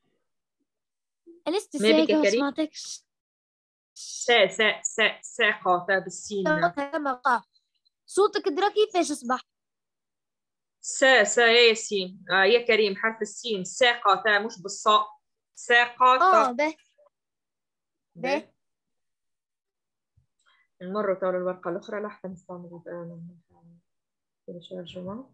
Speaker 5: أنست
Speaker 1: ما بك يا كريم؟
Speaker 5: سمعتكش.
Speaker 1: سا سا سا سقطا بالسين.
Speaker 5: صوتك درا كيفاش أصبح؟
Speaker 1: سا سا ياسين. آه يا كريم حرف السين ساقطة مش بالصاء. ساقطة.
Speaker 5: اه به به
Speaker 1: نمر طول الورقة الأخرى. لحظة نستعمل الآن الترجمة.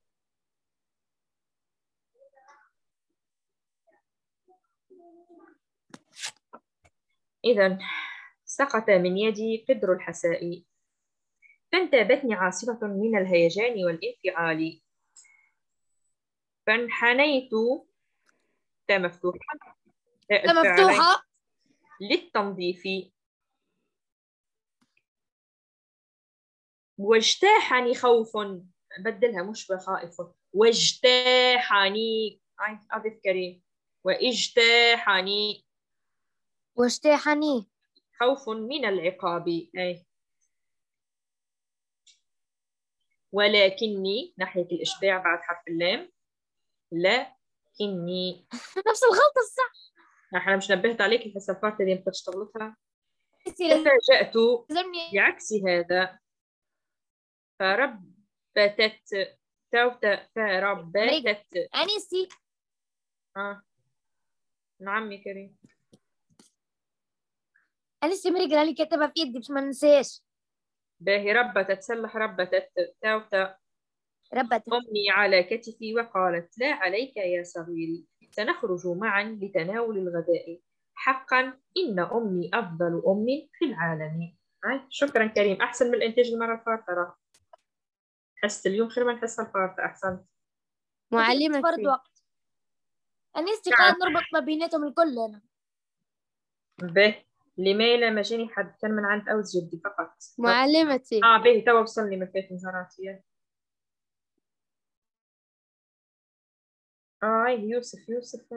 Speaker 1: إذا سقط من يدي قدر الحساء، فانتابتني عاصفة من الهيجان والانفعال، فانحنيت تا مفتوحة
Speaker 5: تا مفتوحة
Speaker 1: للتنظيف، واجتاحني خوف. بدلها مش بخائف، واجتاحني. أضيف كريم واجتاحني.
Speaker 5: واجتاحني
Speaker 1: خوف من العقاب. أي ولكني ناحية الإشباع بعد حرف اللام. لكني
Speaker 5: نفس الغلطة الصح.
Speaker 1: احنا مش نبهت عليك الفلسفات اللي انت تشتغلتها. تفاجأت بعكس هذا، فربتت توت فربتت
Speaker 5: أنيسي.
Speaker 1: اه نعم يا كريم.
Speaker 5: أنيسي مريق اللي كتبها في يدي باش ما ننساش.
Speaker 1: باهي ربتت تسلح ربتت توت
Speaker 5: ربتت
Speaker 1: أمي على كتفي وقالت لا عليك يا صغيري، سنخرج معا لتناول الغداء، حقا إن أمي أفضل أم في العالم. آه. شكرا كريم، أحسن من الإنتاج المرة الفارطة. حس اليوم خير من الحصة الفارطة. أحسنت
Speaker 5: معلمتي. فرد وقت أنيستي قاعد نربط ما بيناتهم الكل. أنا
Speaker 1: به لميلة ما جاني حد، كان من عند أوز جدي فقط.
Speaker 5: معلمتي.
Speaker 1: آه به توا وصلني من فات نزاراتي. آه يوسف يوسف.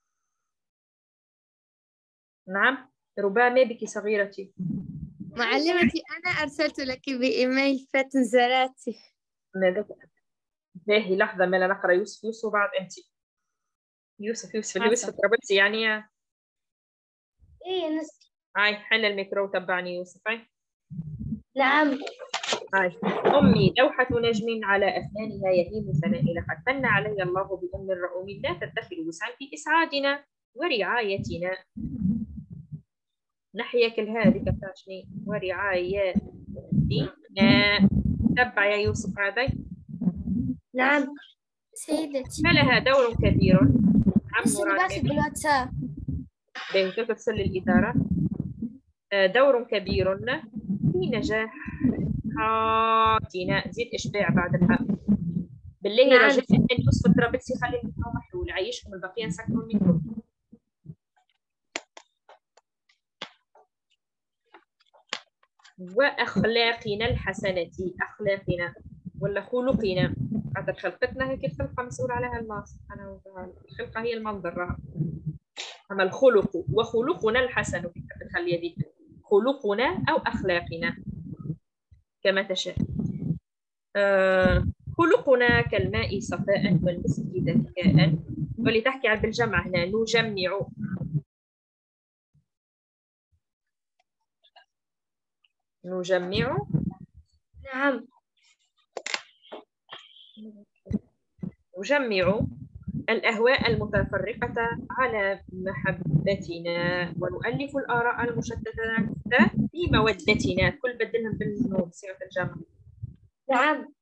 Speaker 1: نعم ربما بك صغيرتي.
Speaker 7: معلمتي أنا أرسلت لك بإيميل فات نزاراتي.
Speaker 1: ماذا؟ باهي لحظة ما نقرأ يوسف يوسف وبعد أنت. يوسف يوسف اللي وصفت ربطتي يعني.
Speaker 6: إيه نسي.
Speaker 1: هاي حل الميكرو وتبعني يوسف. هاي
Speaker 6: نعم.
Speaker 1: أمي لوحة نجم على أفنانها يهيم ثنائي، لقد من علي الله بأم رؤوم لا تدخر وسعا في إسعادنا ورعايتنا. نحيا كل هذه كتاشني ورعايتنا. تبع يا يوسف هذا.
Speaker 8: نعم
Speaker 10: سيدتي.
Speaker 1: فلها دور كبير. عم
Speaker 10: بس نبعث بالواتساب.
Speaker 1: به ترسل للإدارة. دور كبير في نجاح حياتنا. زيد إشباع بعد الحق. بالله
Speaker 8: نعم.
Speaker 1: رجاء أن يوسف الترابلسي خلي المكان محلول، عيشكم البقية نسكروا منكم. وأخلاقنا الحسنة، أخلاقنا ولا خلقنا، هذا خلقتنا هيك الخلقة مسؤول عليها الله سبحانه وتعالى، الخلقة هي المنظر، أما الخلق وخلقنا الحسن تخلي دي خلقنا أو أخلاقنا كما تشاء. آه خلقنا كالماء صفاء والمسك ذكاء، ولتحكي عن بالجمع هنا نجمع. نجمع.
Speaker 8: نعم.
Speaker 1: نجمع الأهواء المتفرقة على محبتنا، ونؤلف الآراء المشتتة في مودتنا. كل بدلهم بالنون بصيغة الجمع.
Speaker 8: نعم.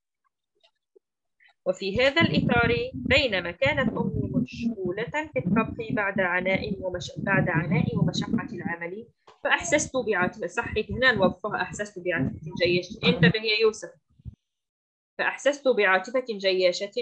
Speaker 1: وفي هذا الإطار بينما كانت أمي مشغولة في الطبخ بعد عناء ومش... بعد عناء ومشقة العمل، فأحسست بعاطفة. صحيت هنا نوظفها أحسست بعاطفة جياشة. انتبه يا يوسف. فأحسست بعاطفة جياشة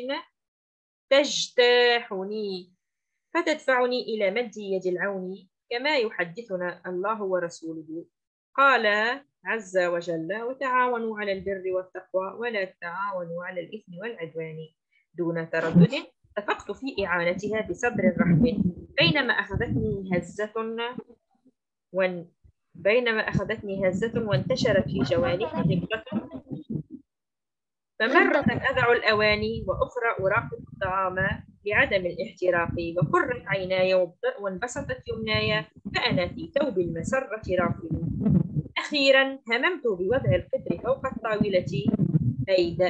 Speaker 1: تجتاحني فتدفعني إلى مد يد العون كما يحدثنا الله ورسوله. قال عز وجل: وتعاونوا على البر والتقوى ولا تعاونوا على الإثم والعدوان. دون تردد اتفقت في إعانتها بصدر رحب، بينما أخذتني هزة ون... بينما أخذتني هزة وانتشرت في جوانحي غبطة، فمرة أذع الأواني وأخرى أراقب الطعام لعدم الاحتراق، وقرت عيناي وانبسطت يمناي فأنا في ثوب المسرة راقب. أخيرا هممت بوضع القدر فوق الطاولة بيد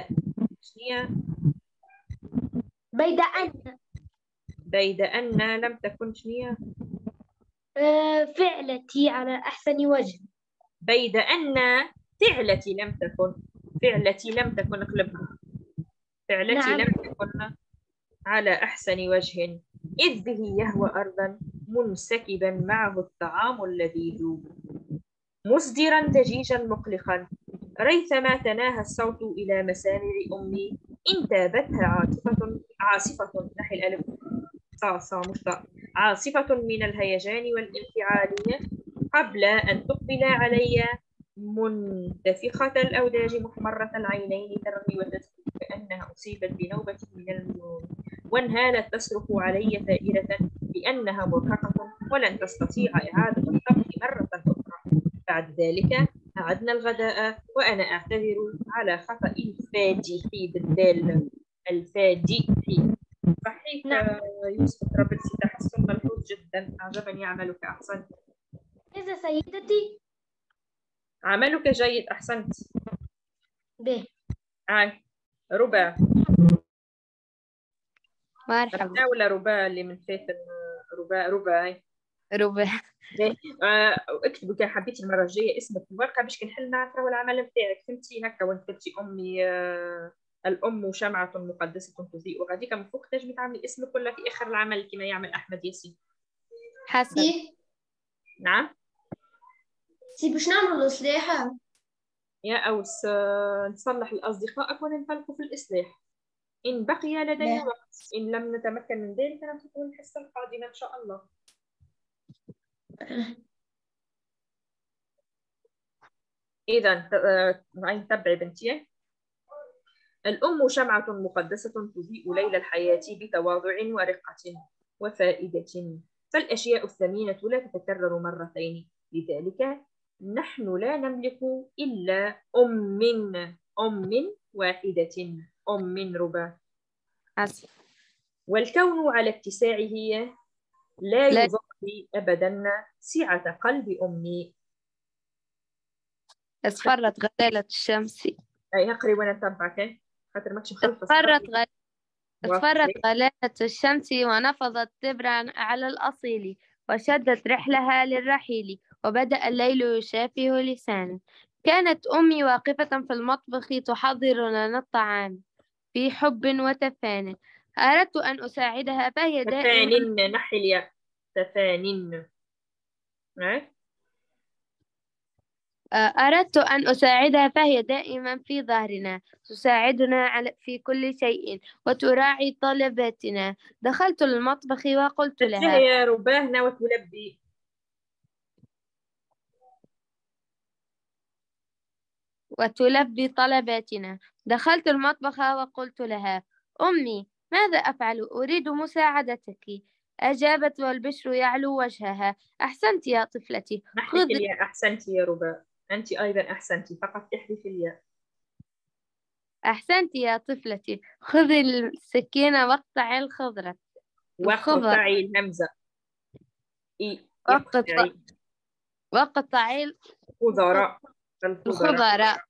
Speaker 8: بيد أن
Speaker 1: بيد أن لم تكن شنيا
Speaker 8: آه فعلتي على أحسن وجه.
Speaker 1: بيد أن فعلتي لم تكن فعلتي لم تكن اقلبها فعلتي
Speaker 8: نعم.
Speaker 1: لم تكن على أحسن وجه، إذ به يهوى أرضا منسكبا معه الطعام اللذيذ، مصدرا دجيجا مقلقا، ريثما تناهى الصوت إلى مسامع أمي انتابتها عاصفة عاصفة نحي الألف صاصة مشتاق عاصفة من الهيجان والانفعال قبل أن تقبل علي منتفخة الأوداج محمرة العينين ترمي وتسكت كأنها أصيبت بنوبة من الجنون، وانهالت تصرخ علي ثائرة بأنها مرهقة ولن تستطيع إعادة الطبخ مرة أخرى. بعد ذلك أعدنا الغداء وأنا أعتذر على خطأ الفادحي بالدال الفادحي. صحيح يوسف طرابلسي، تحسن ملحوظ جدا، أعجبني عملك، أحسنت.
Speaker 8: إذا سيدتي
Speaker 1: عملك جيد، أحسنت.
Speaker 8: به
Speaker 1: آه. ربا
Speaker 7: مرحبا.
Speaker 1: ولا ربا اللي من فات ربا ربا
Speaker 7: ربا
Speaker 1: آه. اكتبوا كان حبيتي المرة الجاية اسمك في الورقة باش كنحل معك راهو العمل بتاعك، فهمتي هكا وانت كتبتي أمي آه الأم شمعة مقدسة تضيء، وغاديك من فوق تنجمي تعملي اسمك ولا في آخر العمل كما يعمل أحمد ياسين.
Speaker 7: حسن.
Speaker 1: نعم.
Speaker 8: سي باش نعملوا الإصلاح
Speaker 1: يا أوس آه نصلح الأصدقاء وننطلق في الإصلاح إن بقي لدينا وقت، إن لم نتمكن من ذلك نكون الحصة القادمة إن شاء الله. إذا معي تبعي بنتي. الأم شمعة مقدسة تضيء ليل الحياة بتواضع ورقة وفائدة، فالأشياء الثمينة لا تتكرر مرتين، لذلك نحن لا نملك إلا أم أم واحدة، أم ربا، والكون على اتساعه لا يضاهي أبدا سعة قلب أمي.
Speaker 7: اصفرت غزالة الشمس
Speaker 1: أي هقري وأنا نتبعك خاطر ماكش مخلصة.
Speaker 7: اصفرت غ... اصفرت غلالة الشمس ونفضت تبرا على الأصيل وشدت رحلها للرحيل وبدأ الليل يشافه لسانه. كانت أمي واقفة في المطبخ تحضر لنا الطعام في حب وتفان. أردت أن أساعدها فهي دائما
Speaker 1: تفانين نحي الياء تفانين.
Speaker 7: أردت أن أساعدها فهي دائما في ظهرنا تساعدنا على في كل شيء وتراعي طلباتنا. دخلت المطبخ وقلت لها
Speaker 1: يا رباه وتلبي.
Speaker 7: وتلبي طلباتنا. دخلت المطبخ وقلت لها أمي ماذا أفعل؟ أريد مساعدتك. أجابت والبشر يعلو وجهها. أحسنت يا طفلتي.
Speaker 1: خذي الياء. أحسنت يا رباه. أنت أيضا أحسنتي فقط احذفي الياء.
Speaker 7: أحسنت يا طفلتي. خذي السكينة واقطعي الخضرة.
Speaker 1: واقطعي الهمزة. إي
Speaker 7: واقطعي واقطعي
Speaker 1: الخضراء.
Speaker 7: الخضراء.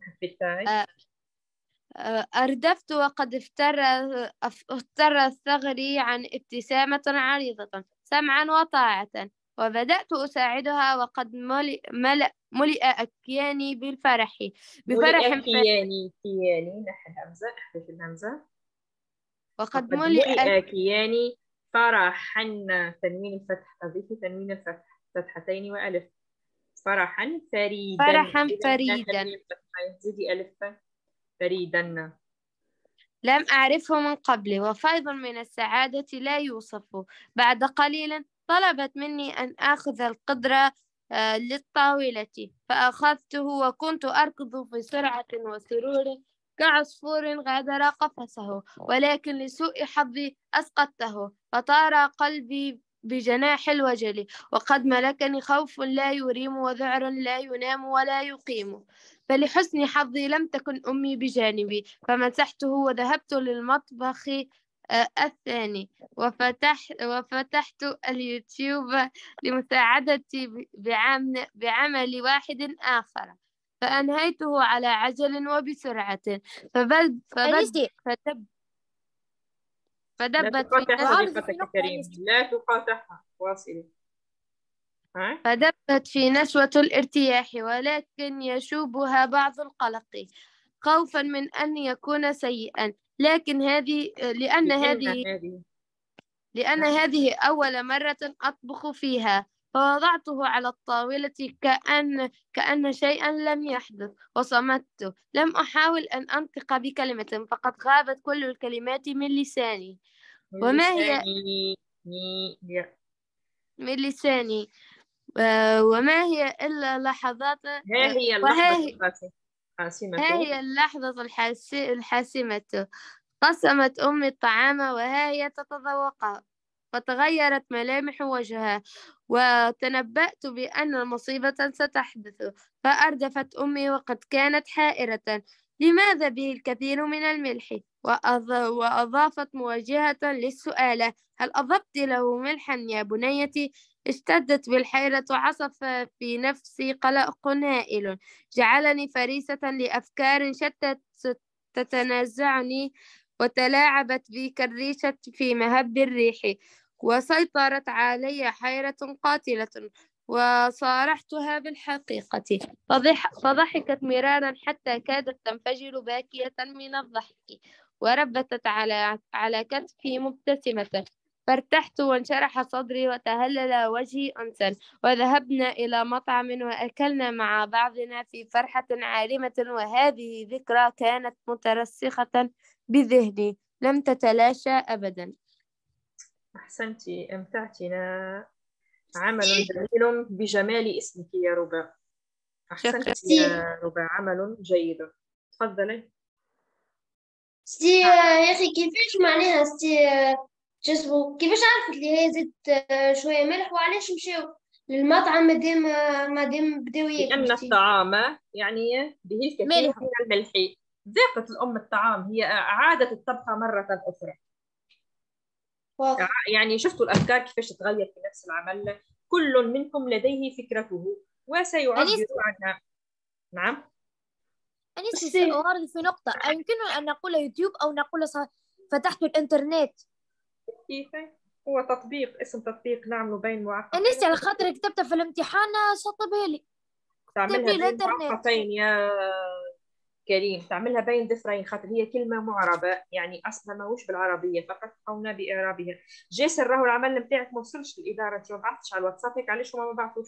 Speaker 7: أردفت وقد افتر افتر الثغري عن ابتسامة عريضة سمعا وطاعة وبدأت أساعدها وقد ملئ ملئ ملئ أكياني بالفرح بفرح
Speaker 1: ملئ كياني كياني نحن الهمزة احذف الهمزة.
Speaker 7: وقد
Speaker 1: ملئ كياني فرحا تنوين الفتح أضيفي تنوين الفتح فتحتين وألف فرحا فريدا
Speaker 7: فرحا فريدا
Speaker 1: زيدي ألف فريدا.
Speaker 7: لم أعرفه من قبل وفيض من السعادة لا يوصف. بعد قليل طلبت مني أن آخذ القدرة للطاولة فأخذته وكنت أركض في سرعة وسرور كعصفور غادر قفصه ولكن لسوء حظي أسقطته فطار قلبي بجناح الوجل وقد ملكني خوف لا يريم وذعر لا ينام ولا يقيم. فلحسن حظي لم تكن أمي بجانبي فمسحته وذهبت للمطبخ الثاني وفتح وفتحت اليوتيوب لمساعدتي بعمل واحد آخر فأنهيته على عجل وبسرعة فبد فبد فدب فدبت
Speaker 1: في صديقتك كريم لا تقاطعها واصلي.
Speaker 7: فدبت في نشوة الارتياح ولكن يشوبها بعض القلق خوفا من أن يكون سيئا لكن هذه لأن هذه لأن هذه أول مرة أطبخ فيها فوضعته على الطاولة كأن كأن شيئا لم يحدث وصمت. لم أحاول أن أنطق بكلمة فقد غابت كل الكلمات من لساني. وما هي من لساني وما هي إلا لحظات
Speaker 1: ها هي اللحظة الحاسمة
Speaker 7: ها هي اللحظة الحاسمة. قسمت أمي الطعام وها هي تتذوقه فتغيرت ملامح وجهها وتنبأت بأن المصيبة ستحدث فأردفت أمي وقد كانت حائرة لماذا به الكثير من الملح وأضافت مواجهة للسؤال هل أضفت له ملحا يا بنيتي؟ اشتدت بالحيرة وعصف في نفسي قلق هائل جعلني فريسة لأفكار شتى تتنازعني وتلاعبت بي كالريشة في مهب الريح وسيطرت علي حيرة قاتلة وصارحتها بالحقيقة فضح فضحكت مرارا حتى كادت تنفجر باكية من الضحك وربتت على على كتفي مبتسمة فارتحت وانشرح صدري وتهلل وجهي أنسا وذهبنا إلى مطعم وأكلنا مع بعضنا في فرحة عارمة وهذه ذكرى كانت مترسخة بذهني لم تتلاشى أبدا.
Speaker 1: أحسنتي أمتعتنا عمل جميل بجمال اسمك يا ربا. أحسنتي يا ربا عمل جيد. تفضلي.
Speaker 8: ستي يا أخي كيفاش معناها ستي شو اسمه كيفاش عرفت اللي هي زدت شوية ملح وعلاش مشاو للمطعم مادام مادام بداو ياكلوا؟
Speaker 1: لأن الطعام يعني به الكثير من الملح. ذاقت الأم الطعام هي أعادت الطبخ مرة أخرى. واضح. يعني شفتوا الأفكار كيفاش تتغير في نفس العمل كل منكم لديه فكرته وسيعبر عنها. نعم
Speaker 5: أنيس وهذه وهذه في نقطة، أيمكننا أن نقول يوتيوب أو نقول فتحت الإنترنت.
Speaker 1: كيف هو تطبيق، اسم تطبيق نعمله بين معقفين.
Speaker 5: أنسي على خاطر كتبتها في الامتحان شطبها لي.
Speaker 1: تعملها بين معقفين يا كريم، تعملها بين ذفرين خاطر هي كلمة معربة، يعني أصلها ماهوش بالعربية فقط، قمنا بإعرابها. جاسر راهو العمل نتاعك ما وصلش للإدارة، انت ما بعثتش على الواتساب، هيك علاش هما ما بعثوش؟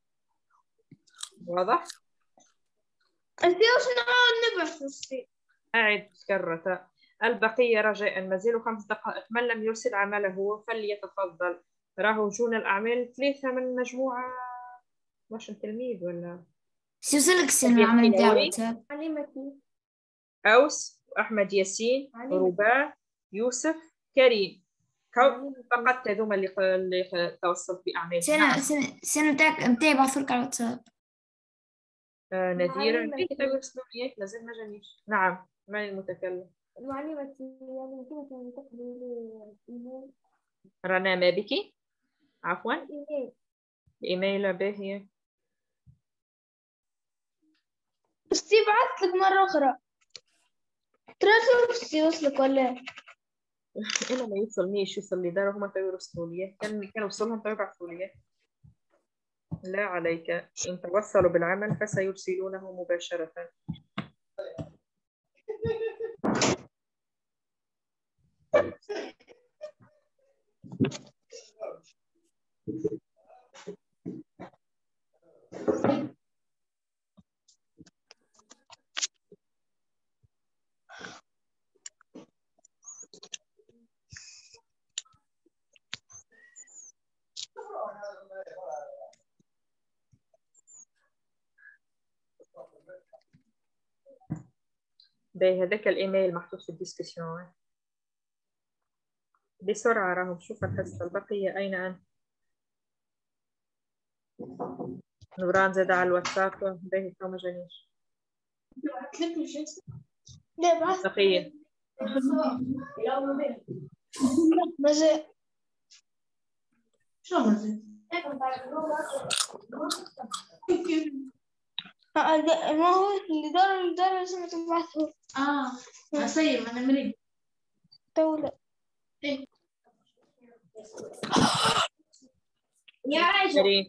Speaker 1: واضح؟
Speaker 8: انت واش نقعد نبعث؟
Speaker 1: أعد كرة. البقية رجاء ما زالوا خمس دقائق، من لم يرسل عمله فليتفضل. راهو جونا الأعمال ثلاثة من مجموعة واش تلميذ ولا
Speaker 2: سيوصلك سن العمل نتاع الواتساب.
Speaker 1: أوس، أحمد ياسين، رباع، يوسف، كريم، فقط هذوما اللي اللي توصلت بأعمال.
Speaker 2: سنة سنة سنة نتاعك نتاعي بعثولك على الواتساب.
Speaker 1: آه نذيرة كيف يرسلوا لي لازم ما جانيش. نعم، من المتكلم؟
Speaker 3: معلمة يعني يمكنك أن تقضي لي إيميل.
Speaker 1: رنا ما بك؟ عفوا.
Speaker 3: إيميل.
Speaker 1: إيميل باهية.
Speaker 8: بس بعثت لك مرة أخرى. ترى بس يوصلك ولا؟
Speaker 1: أنا ما يوصلنيش، يوصل لي دار هما تيرسلوا لي، كان كان وصلهم تيبعثوا لي. لا عليك، إن توصلوا بالعمل فسيرسلونه مباشرة. باهي، هذاك الإيميل محطوط في الديسكسيون بسرعة. راهو شوف الحصة البقية. أين أنت؟ نوران زاد على الواتساب. باهي تو ما جانيش.
Speaker 8: لا بعثت.
Speaker 1: بقية
Speaker 8: مازال.
Speaker 3: شو مازال؟
Speaker 8: ما هو اللي دار اللي دار لازم تبعثه.
Speaker 3: اه أسيب أنا مريض.
Speaker 8: دولة.
Speaker 3: إيه.
Speaker 8: يا عايشة.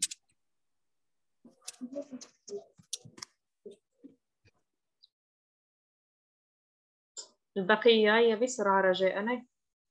Speaker 1: البقية هي بسرعة رجاء.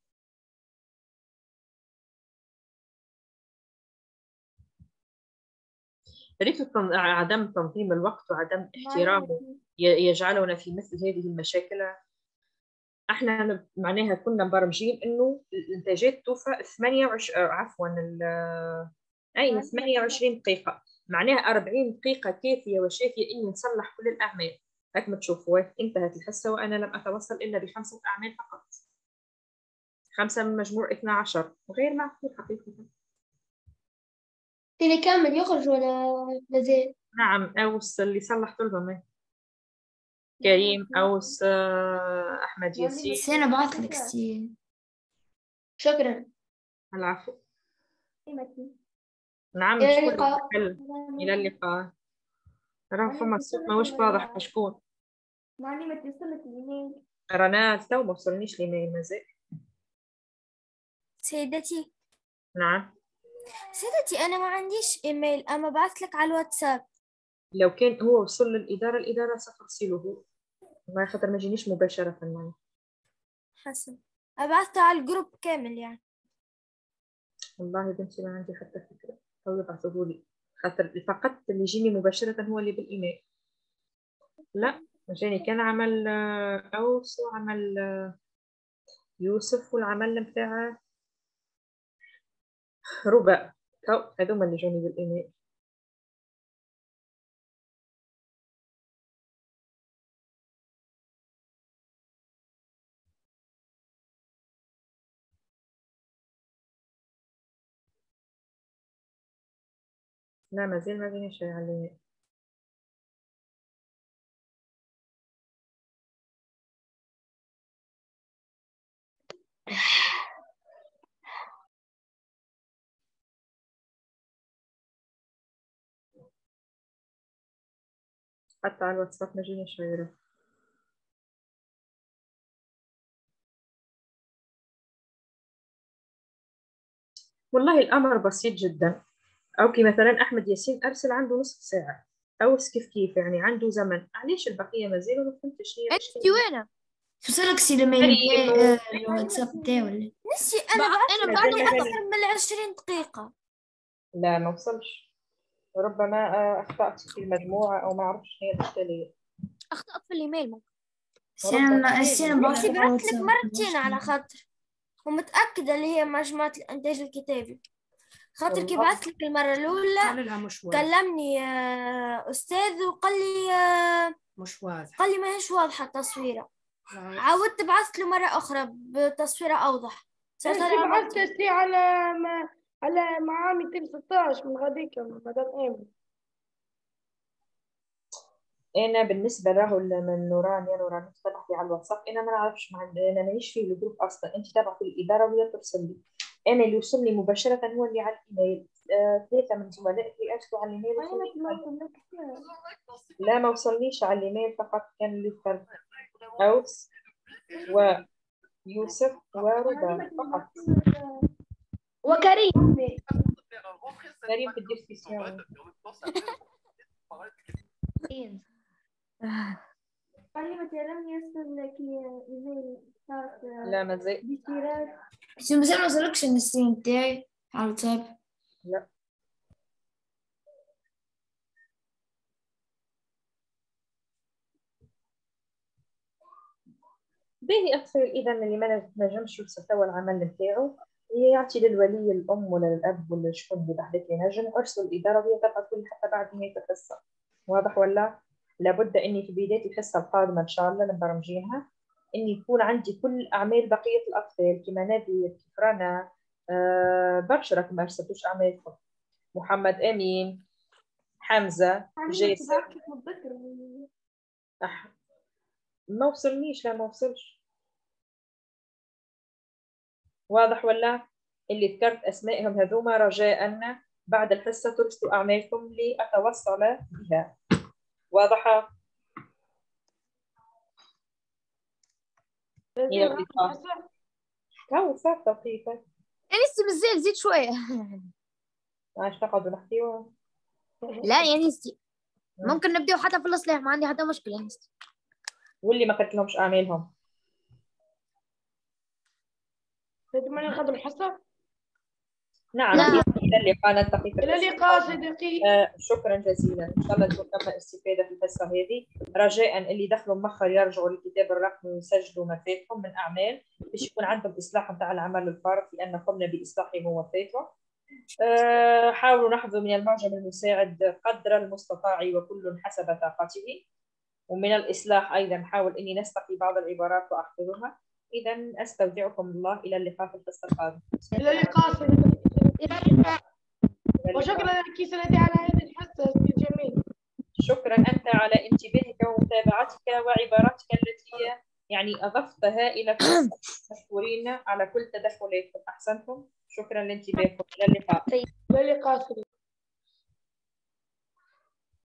Speaker 1: ريت عدم تنظيم الوقت وعدم احترامه يجعلنا في مثل هذه المشاكل. احنا معناها كنا مبرمجين انه الانتاجات توفى ثمانية وعشرين عفوا اي ثمانية وعشرين دقيقة، معناها أربعين دقيقة كافية وشافية اني نصلح كل الاعمال. هاك ما تشوفوا انتهت الحصة وانا لم اتوصل الا بخمسة اعمال فقط، خمسة من مجموع اثنا عشر، غير معقول حقيقة.
Speaker 8: اللي كامل يخرج ولا لازال؟
Speaker 1: نعم، أوس اللي صلحت لهم. كريم، أوس، أحمد ياسين.
Speaker 2: بس أنا بعث لك ستين.
Speaker 8: شكرا.
Speaker 1: العفو. نعم.
Speaker 8: إلى اللقاء.
Speaker 1: إلى اللقاء. راه فما الصوت ماهوش واضح. شكون؟
Speaker 3: معلمة وصلت الإيميل.
Speaker 1: رنا تو ما وصلنيش الإيميل مازال.
Speaker 10: سيدتي.
Speaker 1: نعم.
Speaker 10: سيدتي أنا ما عنديش إيميل، أما بعث لك على الواتساب.
Speaker 1: لو كان هو وصل للإدارة، الإدارة سترسله. ما خاطر ما جينيش مباشرة معي.
Speaker 10: حسن، أبعثته على الجروب كامل يعني.
Speaker 1: والله بنتي ما عندي حتى فكرة، أو يبعثوه لي خاطر فقط اللي يجيني مباشرة هو اللي بالإيميل. لا جاني كان عمل أوس وعمل يوسف والعمل بتاع ربع، هذوما اللي جوني بالإيميل. لا مازال ما جاني شيء على الإيميل. حتى على الواتساب ما جاني شيء. والله الأمر بسيط جدا. أو كي مثلا أحمد ياسين أرسل عنده نصف ساعة، أو كيف كيف يعني عنده زمن، علاش البقية مازالوا ما فهمتش هي
Speaker 7: انت وينه؟
Speaker 2: فسرك سي الميل بتاعي الواتساب بتاعي ولا
Speaker 10: نسي أنا بعثت
Speaker 7: انا
Speaker 10: له
Speaker 7: بعد
Speaker 10: أكثر من عشرين دقيقة.
Speaker 1: لا ما وصلش، ربما أخطأت في المجموعة أو ما أعرفش هي الإشكالية.
Speaker 7: اخطأت في الايميل ممكن.
Speaker 2: سينا سينا
Speaker 10: نسي
Speaker 2: بعث
Speaker 10: بعثت لك مرتين على خاطر ومتأكدة اللي هي مجموعة الإنتاج الكتابي، خاطر كي بعثت لك المرة الأولى كلمني أستاذ وقال لي
Speaker 12: مش واضح،
Speaker 10: قال لي ما هيش واضحة التصويرة. عاودت بعثت له مرة أخرى بتصويرة أوضح.
Speaker 3: بعثت سي على ما على معامي تيم ستاشر من غاديك مدام آمن.
Speaker 1: انا بالنسبه له من نوران يا نوران تفتح لي على الواتساب، انا ما نعرفش، مع انا مانيش في الجروب اصلا، انت تابعه الاداره وهي ترسل لي، انا اللي يوصلني مباشره هو اللي على الايميل. آه، ثلاثه من زملائي ارسلوا على الايميل. لا ما وصلنيش على الايميل، فقط كان اللي فرد اوس ويوسف وربا فقط.
Speaker 3: وكريم
Speaker 1: كريم في الديسكسيون. لا ما زي
Speaker 2: بس ما وصلكش النسيم بتاعي على الواتساب.
Speaker 1: لا باهي أكثر. إذا اللي ما نجمش يوصل توا العمل نتاعو يعطي للولي الأم ولا الأب ولا شكون اللي بعدك ينجم، وأرسل الإدارة وهي تبعث لي حتى بعد نهاية الحصة. واضح ولا؟ لابد إني في بداية الحصة القادمة إن شاء الله نبرمجينها إني يكون عندي كل أعمال بقية الأطفال كما نادي كيف رانا آه برشا راكم ما أرسلتوش أعمالكم. محمد أمين، حمزة، جاسر. أح... ما وصلنيش. لا ما وصلش. واضح ولا؟ اللي ذكرت أسمائهم هذوما رجاء بعد الحصة ترسلوا أعمالكم لأتوصل بها. واضحة؟ إلى اللقاء. كاو صار دقيقة.
Speaker 7: يعني لسه بالزيل زيد شوية.
Speaker 1: عايش نقعدوا نحكيوا؟
Speaker 7: لا يا نستي ممكن نبدأ حتى في الإصلاح، ما عندي حتى مشكلة يا نستي.
Speaker 1: واللي ما قلت لهمش أعمالهم؟
Speaker 3: تتمنى ناخذ الحصة؟
Speaker 1: نعم. إلى اللقاء، نلتقي في
Speaker 3: إلى اللقاء صديقي.
Speaker 1: آه شكرا جزيلا. إن شاء الله تكون تم استفادة في الحصة هذه. رجاء اللي دخلوا مؤخر يرجعوا للكتاب الرقمي ويسجلوا ما فاتهم من أعمال باش يكون عندهم إصلاح نتاع العمل الفارغ، لأن قمنا بإصلاحه وما فاته. آه حاولوا نحظوا من المعجم المساعد قدر المستطاع وكل حسب طاقته، ومن الإصلاح أيضا حاول إني نستقي بعض العبارات وأحفظها. إذا أستودعكم الله إلى اللقاء في الحصة القادمة.
Speaker 3: إلى اللقاء. إلى اللقاء. وشكرا لك سندي على هذه الحصة الجميلة.
Speaker 1: شكرا أنت على انتباهك ومتابعتك وعباراتك التي يعني أضفتها إلى الحصة. مشكورين على كل تدخلاتكم. أحسنتم. شكرا لانتباهكم. إلى اللقاء.
Speaker 3: إلى اللقاء.